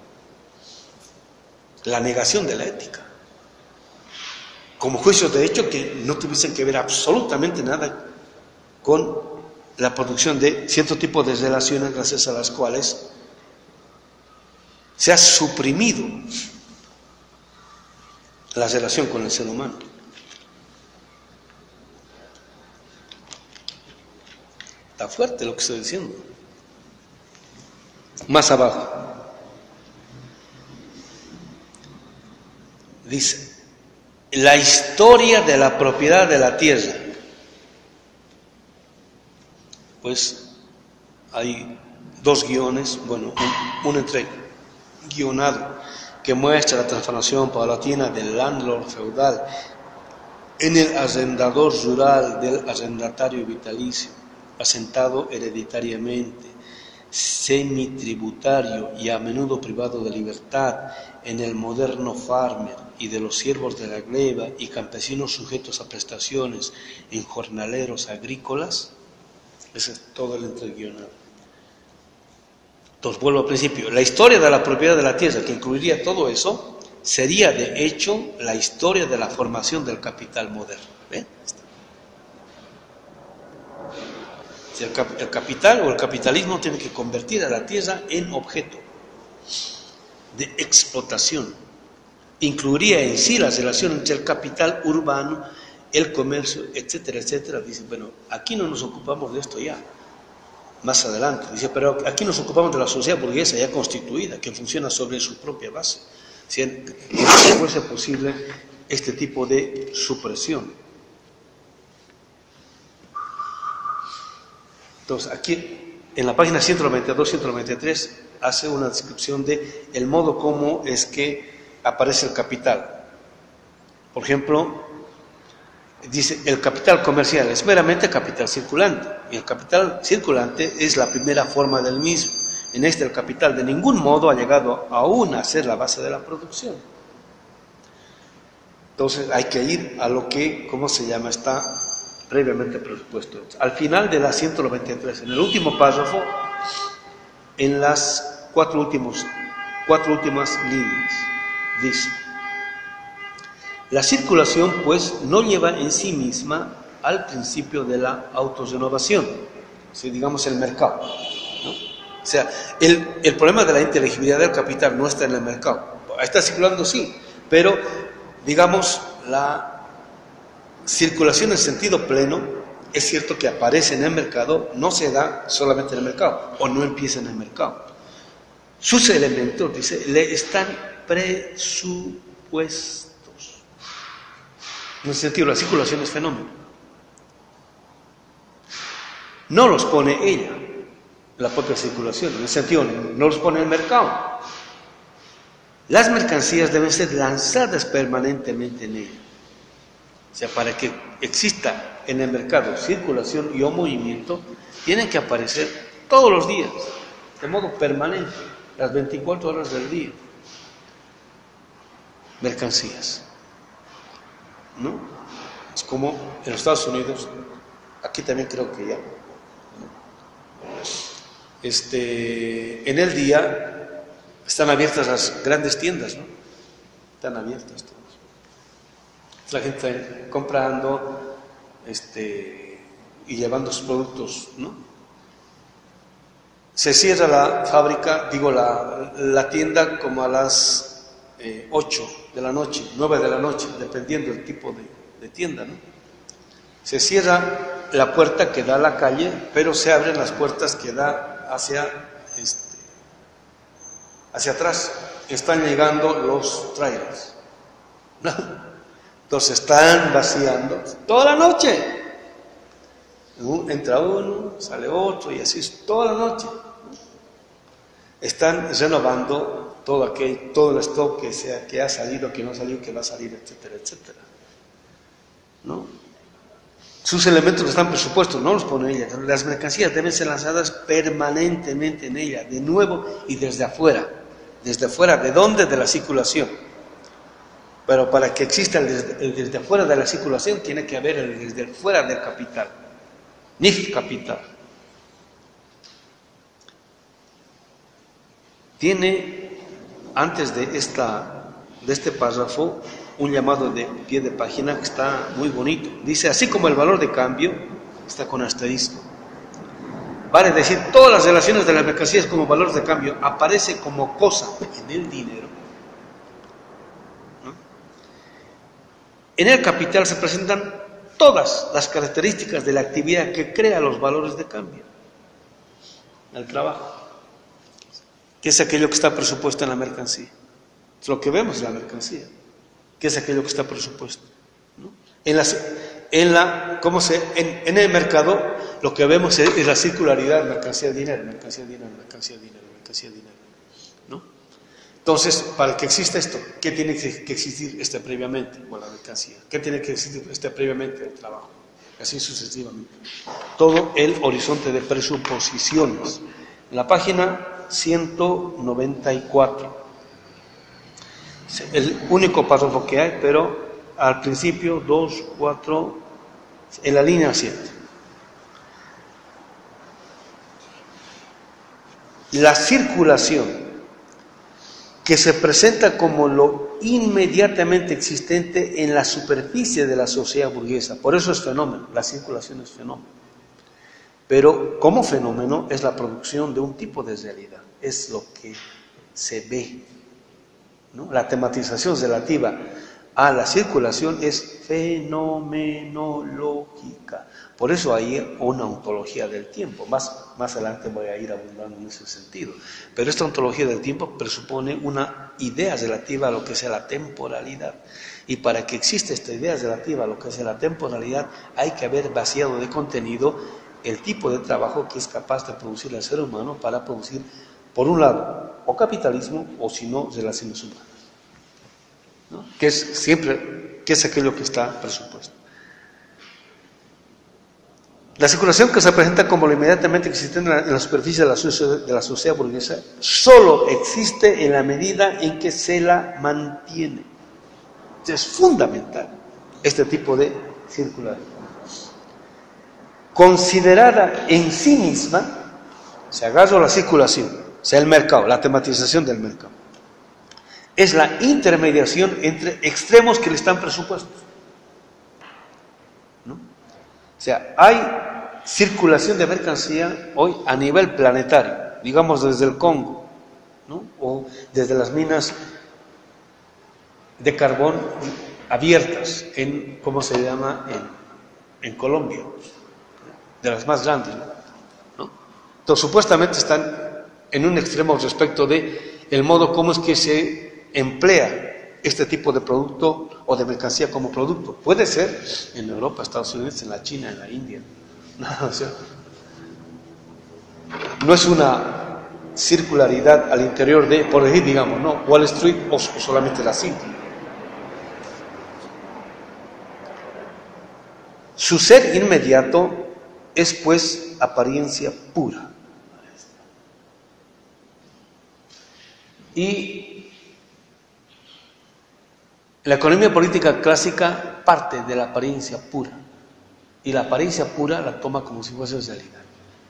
La negación de la ética. Como juicios de hecho que no tuviesen que ver absolutamente nada con la producción de cierto tipo de relaciones gracias a las cuales se ha suprimido la relación con el ser humano. Está fuerte lo que estoy diciendo. Más abajo dice, la historia de la propiedad de la tierra. Pues hay dos guiones, bueno, un, un entre guionado que muestra la transformación paulatina del landlord feudal en el arrendador rural del arrendatario vitalicio, asentado hereditariamente, semitributario y a menudo privado de libertad, en el moderno farmer y de los siervos de la gleba y campesinos sujetos a prestaciones en jornaleros agrícolas. Ese es todo el entreguionado. Entonces vuelvo al principio, la historia de la propiedad de la tierra, que incluiría todo eso, sería de hecho la historia de la formación del capital moderno. ¿Ven? El, cap el capital o el capitalismo tiene que convertir a la tierra en objeto de explotación. Incluiría en sí la relación entre el capital urbano, el comercio, etcétera, etcétera. Dice, bueno, aquí no nos ocupamos de esto ya, más adelante. Dice, pero aquí nos ocupamos de la sociedad burguesa ya constituida, que funciona sobre su propia base. Si fuese posible este tipo de supresión. Entonces, aquí en la página ciento noventa y dos, ciento noventa y tres, hace una descripción de el modo como es que aparece el capital. Por ejemplo, dice, el capital comercial es meramente capital circulante, y el capital circulante es la primera forma del mismo. En este, el capital de ningún modo ha llegado aún a ser la base de la producción. Entonces hay que ir a lo que, ¿cómo se llama?, está previamente presupuesto. Al final de la ciento noventa y tres, en el último párrafo, en las cuatro, últimos, cuatro últimas líneas, dice: la circulación, pues, no lleva en sí misma al principio de la autorrenovación, si digamos el mercado, ¿no? O sea, el, el problema de la inteligibilidad del capital no está en el mercado. Está circulando, sí, pero, digamos, la circulación en sentido pleno, es cierto que aparece en el mercado, no se da solamente en el mercado, o no empieza en el mercado. Sus elementos, dice, le están presupuestos. En el sentido, la circulación es fenómeno. No los pone ella, la propia circulación, en el sentido, no los pone el mercado. Las mercancías deben ser lanzadas permanentemente en ella. O sea, para que exista en el mercado circulación y o movimiento, tienen que aparecer todos los días, de modo permanente, las veinticuatro horas del día. Mercancías, ¿no? Es como en los Estados Unidos, aquí también creo que ya, este, en el día están abiertas las grandes tiendas, ¿no? Están abiertas todas. La gente está comprando este, y llevando sus productos, ¿no? Se cierra la fábrica, digo, la, la tienda como a las eh, ocho de la noche, nueve de la noche, dependiendo del tipo de, de tienda, ¿no? Se cierra la puerta que da a la calle, pero se abren las puertas que da hacia, este, hacia atrás. Están llegando los trailers, ¿no? Entonces están vaciando toda la noche. Entra uno, sale otro y así es toda la noche. Están renovando todo aquel, todo el stock que, sea, que ha salido, que no ha salido, que va a salir, etcétera, etcétera, ¿no? Sus elementos están presupuestos, no los pone ella. Las mercancías deben ser lanzadas permanentemente en ella, de nuevo y desde afuera. ¿Desde afuera? ¿De dónde? De la circulación. Pero para que exista el desde, el desde afuera de la circulación, tiene que haber el desde fuera del capital. N I F capital. Tiene, antes de, esta, de este párrafo, un llamado de pie de página que está muy bonito. Dice, así como el valor de cambio, está con asterisco. Vale decir, todas las relaciones de las mercancías como valor de cambio aparece como cosa en el dinero. En el capital se presentan todas las características de la actividad que crea los valores de cambio. El trabajo, que es aquello que está presupuesto en la mercancía. Es lo que vemos en la mercancía, que es aquello que está presupuesto, ¿no? En la, en la, ¿cómo se? En, en el mercado lo que vemos es, es la circularidad, mercancía, dinero, mercancía, dinero, mercancía, dinero, mercancía, dinero, ¿no? Entonces, para que exista esto, ¿qué tiene que existir este previamente? Bueno, la mercancía. ¿Qué tiene que existir este previamente? El trabajo. Así sucesivamente. Todo el horizonte de presuposiciones. En la página ciento noventa y cuatro. El único párrafo que hay, pero al principio, dos, cuatro, en la línea siete. La circulación que se presenta como lo inmediatamente existente en la superficie de la sociedad burguesa. Por eso es fenómeno, la circulación es fenómeno. Pero como fenómeno es la producción de un tipo de realidad, es lo que se ve, ¿no? La tematización relativa a la circulación es fenomenológica. Por eso hay una ontología del tiempo. Más, más adelante voy a ir abundando en ese sentido. Pero esta ontología del tiempo presupone una idea relativa a lo que sea la temporalidad. Y para que exista esta idea relativa a lo que sea la temporalidad, hay que haber vaciado de contenido el tipo de trabajo que es capaz de producir el ser humano para producir, por un lado, o capitalismo o si no, relaciones humanas, ¿no? Que es siempre, que es aquello que está presupuesto. La circulación que se presenta como lo inmediatamente existente en la, en la superficie de la, de la sociedad burguesa solo existe en la medida en que se la mantiene. Es fundamental este tipo de circulación. Considerada en sí misma, se agarra la circulación, sea el mercado, la tematización del mercado, es la intermediación entre extremos que le están presupuestos, ¿no? O sea, hay circulación de mercancía hoy a nivel planetario, digamos desde el Congo, ¿no? O desde las minas de carbón abiertas en, ¿cómo se llama?, en, en Colombia, de las más grandes, ¿no? Entonces, supuestamente están en un extremo respecto de el modo como es que se emplea este tipo de producto o de mercancía como producto. Puede ser en Europa, Estados Unidos, en la China, en la India. No, o sea, no es una circularidad al interior de, por decir, digamos, no, Wall Street o, o solamente la City. Su ser inmediato es, pues, apariencia pura. Y la economía política clásica parte de la apariencia pura. Y la apariencia pura la toma como si fuese realidad.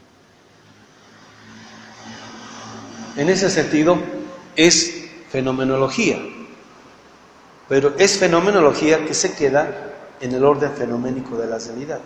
En ese sentido, es fenomenología. Pero es fenomenología que se queda en el orden fenoménico de la realidad.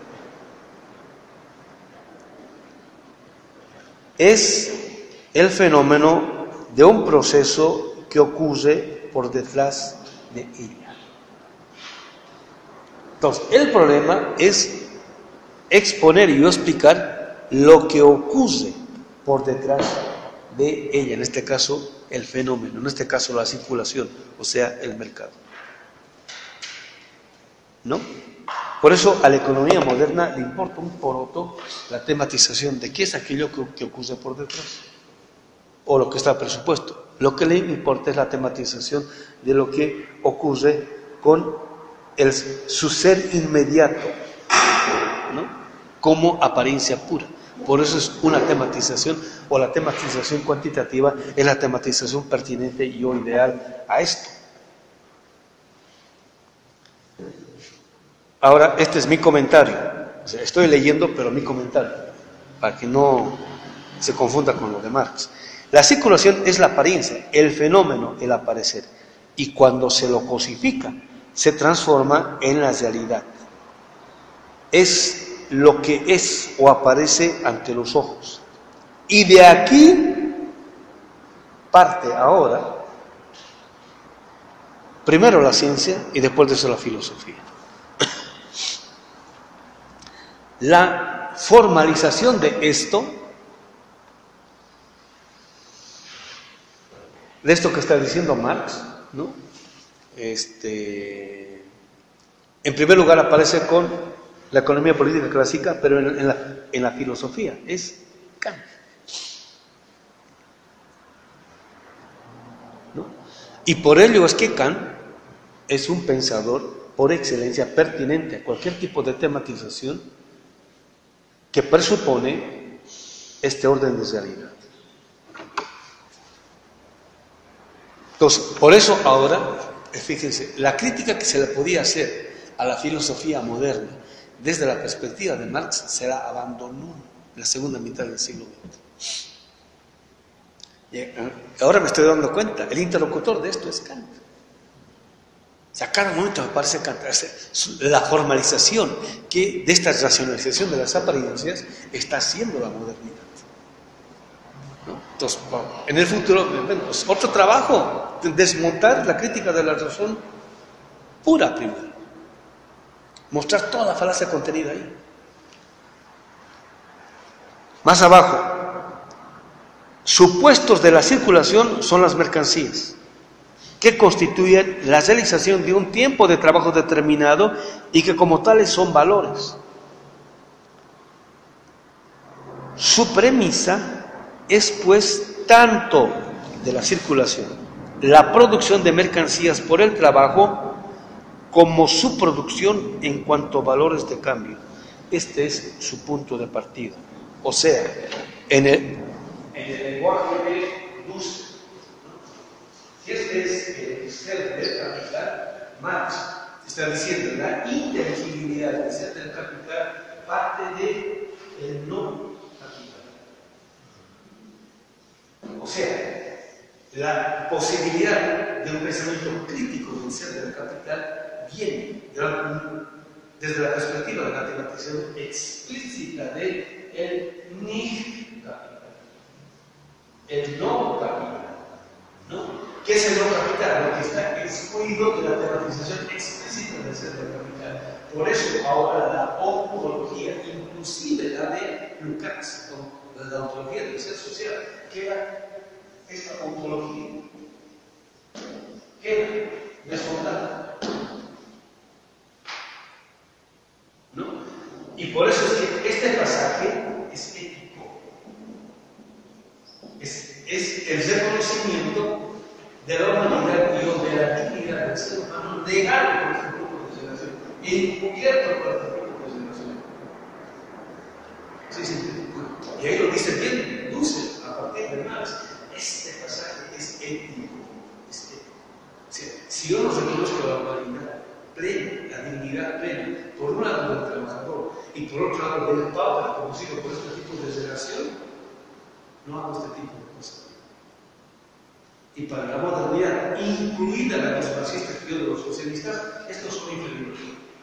Es el fenómeno de un proceso que ocurre por detrás de ella. Entonces, el problema es exponer y explicar lo que ocurre por detrás de ella, en este caso el fenómeno, en este caso la circulación, o sea, el mercado. ¿No? Por eso a la economía moderna le importa un poroto la tematización de qué es aquello que, que ocurre por detrás o lo que está presupuesto. Lo que le importa es la tematización de lo que ocurre con el, su ser inmediato, ¿no? Como apariencia pura. Por eso es una tematización, o la tematización cuantitativa es la tematización pertinente y o ideal a esto. Ahora, este es mi comentario. O sea, estoy leyendo, pero mi comentario, para que no se confunda con lo de Marx. La circulación es la apariencia, el fenómeno, el aparecer. Y cuando se lo cosifica, se transforma en la realidad. Es lo que es o aparece ante los ojos. Y de aquí parte ahora, primero la ciencia y después de eso la filosofía. La formalización de esto, de esto que está diciendo Marx, ¿no? Este, en primer lugar aparece con la economía política clásica, pero en, en, la, en la filosofía es Kant, ¿no? Y por ello es que Kant es un pensador por excelencia pertinente a cualquier tipo de tematización que presupone este orden de realidad. Entonces, por eso ahora, fíjense, la crítica que se le podía hacer a la filosofía moderna desde la perspectiva de Marx se la abandonó en la segunda mitad del siglo veinte. Y ahora me estoy dando cuenta, el interlocutor de esto es Kant. O sea, a cada momento me parece Kant, la formalización que de esta racionalización de las apariencias está haciendo la modernidad, ¿no? Entonces, bueno, en el futuro, bueno, pues otro trabajo, desmontar la crítica de la razón pura primero, mostrar toda la falacia contenida ahí. Más abajo, supuestos de la circulación son las mercancías, que constituyen la realización de un tiempo de trabajo determinado y que como tales son valores. Su premisa es pues tanto de la circulación, la producción de mercancías por el trabajo, como su producción en cuanto a valores de cambio. Este es su punto de partida. O sea, en el, en el lenguaje de Dussel, ¿no? Si este es el ser del capital, Marx está diciendo la inteligibilidad del ser del capital parte del no capital. O sea, la posibilidad de un pensamiento crítico del ser del capital viene de la, desde la perspectiva de la tematización explícita de el nicht capital, el no capital, ¿no? ¿Qué es el no capital? Lo que está excluido de la tematización explícita del ser del capital. Por eso ahora la ontología, inclusive la de Lukács, la ontología del ser social, queda esta ontología, queda desfondada, ¿no? Y por eso es que este pasaje es ético, es, es el reconocimiento de la humanidad y o de la dignidad del ser humano negado por su grupo de generación, encubierto por su grupo de generación. Sí, sí, bueno, y ahí lo dice bien Dussel a partir de Marx. Este pasaje es ético, es ético. O sea, si yo no reconozco la humanidad plena, la dignidad plena, por un lado del trabajador y por otro lado del Papa, conocido por este tipo de relación, no hago este tipo de cosas. Y para la modernidad, incluida la de los marxistas y de los socialistas, estos son inferiores.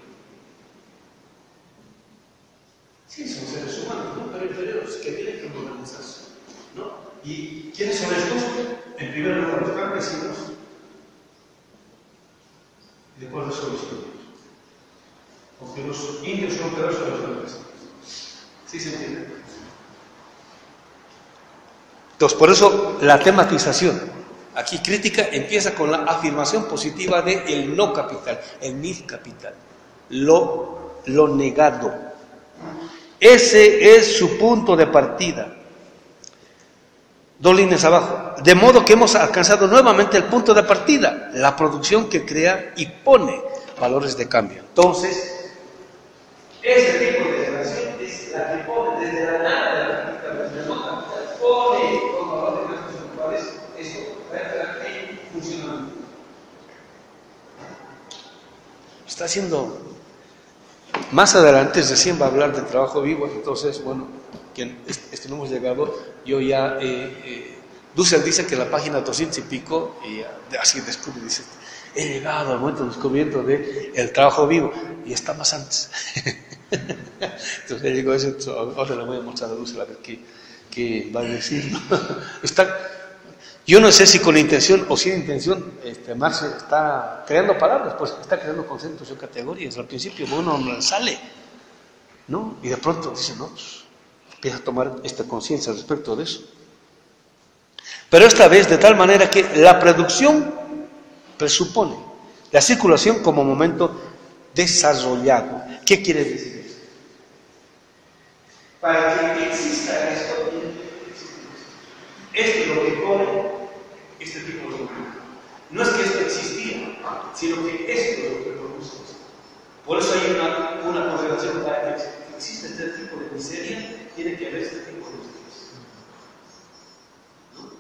Sí, son seres humanos, ¿no? Pero inferiores, que tienen que modernizarse, ¿no? ¿Y quiénes son estos? En primer lugar, los campesinos, y después los indígenas. Porque los indios son peores que los campesinos. ¿Sí se entiende? Entonces, por eso la tematización. Aquí crítica empieza con la afirmación positiva de el no capital, el nicht capital, lo, lo negado. Ese es su punto de partida. Dos líneas abajo. De modo que hemos alcanzado nuevamente el punto de partida, la producción que crea y pone valores de cambio. Entonces, ese tipo de relación es la que pone desde la nada de la capital, desde la no capital, pone los valores de cambio en los cuales esto entra en funcionamiento. Está haciendo... Más adelante recién va a hablar del trabajo vivo, entonces, bueno, que este no hemos llegado, yo ya, eh, eh, Dussel dice que la página doscientos y pico, y así descubre, dice, he llegado al momento del descubrimiento del trabajo vivo, y está más antes. Entonces le digo eso, ahora le voy a mostrar a Dussel a ver qué, qué va a decir, ¿no? Está, yo no sé si con intención o sin intención, este, Marx está creando palabras, pues está creando conceptos y categorías. Al principio uno no sale, ¿no? Y de pronto dice, no, pues, empieza a tomar esta conciencia respecto de eso. Pero esta vez de tal manera que la producción presupone la circulación como momento desarrollado. ¿Qué quiere decir eso? Para que exista esto, esto es lo que pone este tipo de doctrina. No es que esto existía, sino que esto es lo que produce esto. Por eso hay una, una consideración para que existe este tipo de miseria, tiene que haber este tipo de justicia. ¿No?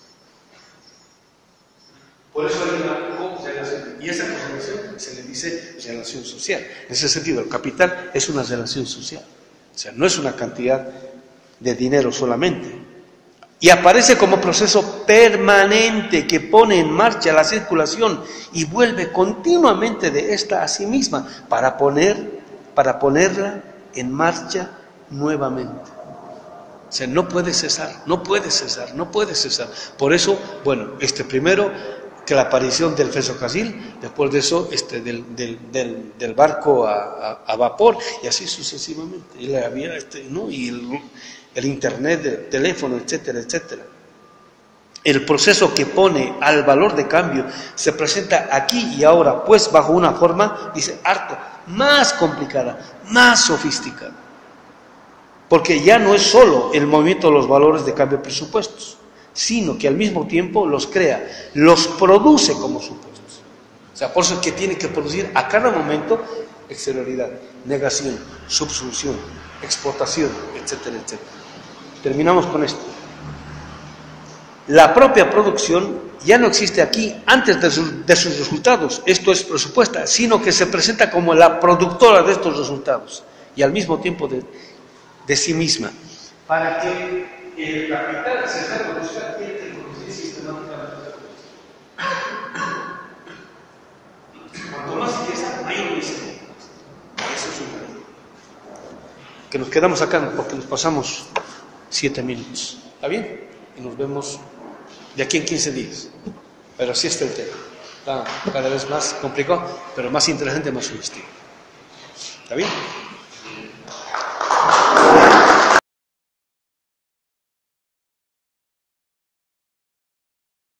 Por eso hay una correlación. Y esa correlación se le dice relación social. En ese sentido, el capital es una relación social. O sea, no es una cantidad de dinero solamente. Y aparece como proceso permanente que pone en marcha la circulación y vuelve continuamente de esta a sí misma para, poner, para ponerla en marcha nuevamente. O sea, no puede cesar, no puede cesar, no puede cesar. Por eso, bueno, este primero, que la aparición del ferrocarril, después de eso, este, del, del, del, del barco a, a, a vapor, y así sucesivamente. Y la había, este, ¿no? Y el, el internet, el teléfono, etcétera, etcétera. El proceso que pone al valor de cambio se presenta aquí y ahora, pues bajo una forma, dice, harto, más complicada, más sofisticada. Porque ya no es solo el movimiento de los valores de cambio de presupuestos, sino que al mismo tiempo los crea, los produce como supuestos. O sea, por eso es que tiene que producir a cada momento exterioridad, negación, subsunción, explotación, etcétera, etcétera. Terminamos con esto. La propia producción ya no existe aquí antes de, su, de sus resultados, esto es presupuesta, sino que se presenta como la productora de estos resultados y al mismo tiempo de, de sí misma. Para que el capital se reproduzca, tiene que producir sistemáticamente. Cuanto más riqueza, mayor miseria. Eso es un problema. Que nos quedamos acá porque nos pasamos siete minutos. ¿Está bien? Y nos vemos de aquí en quince días. Pero así está el tema. Está cada vez más complicado, pero más interesante, más sugestivo. ¿Está bien?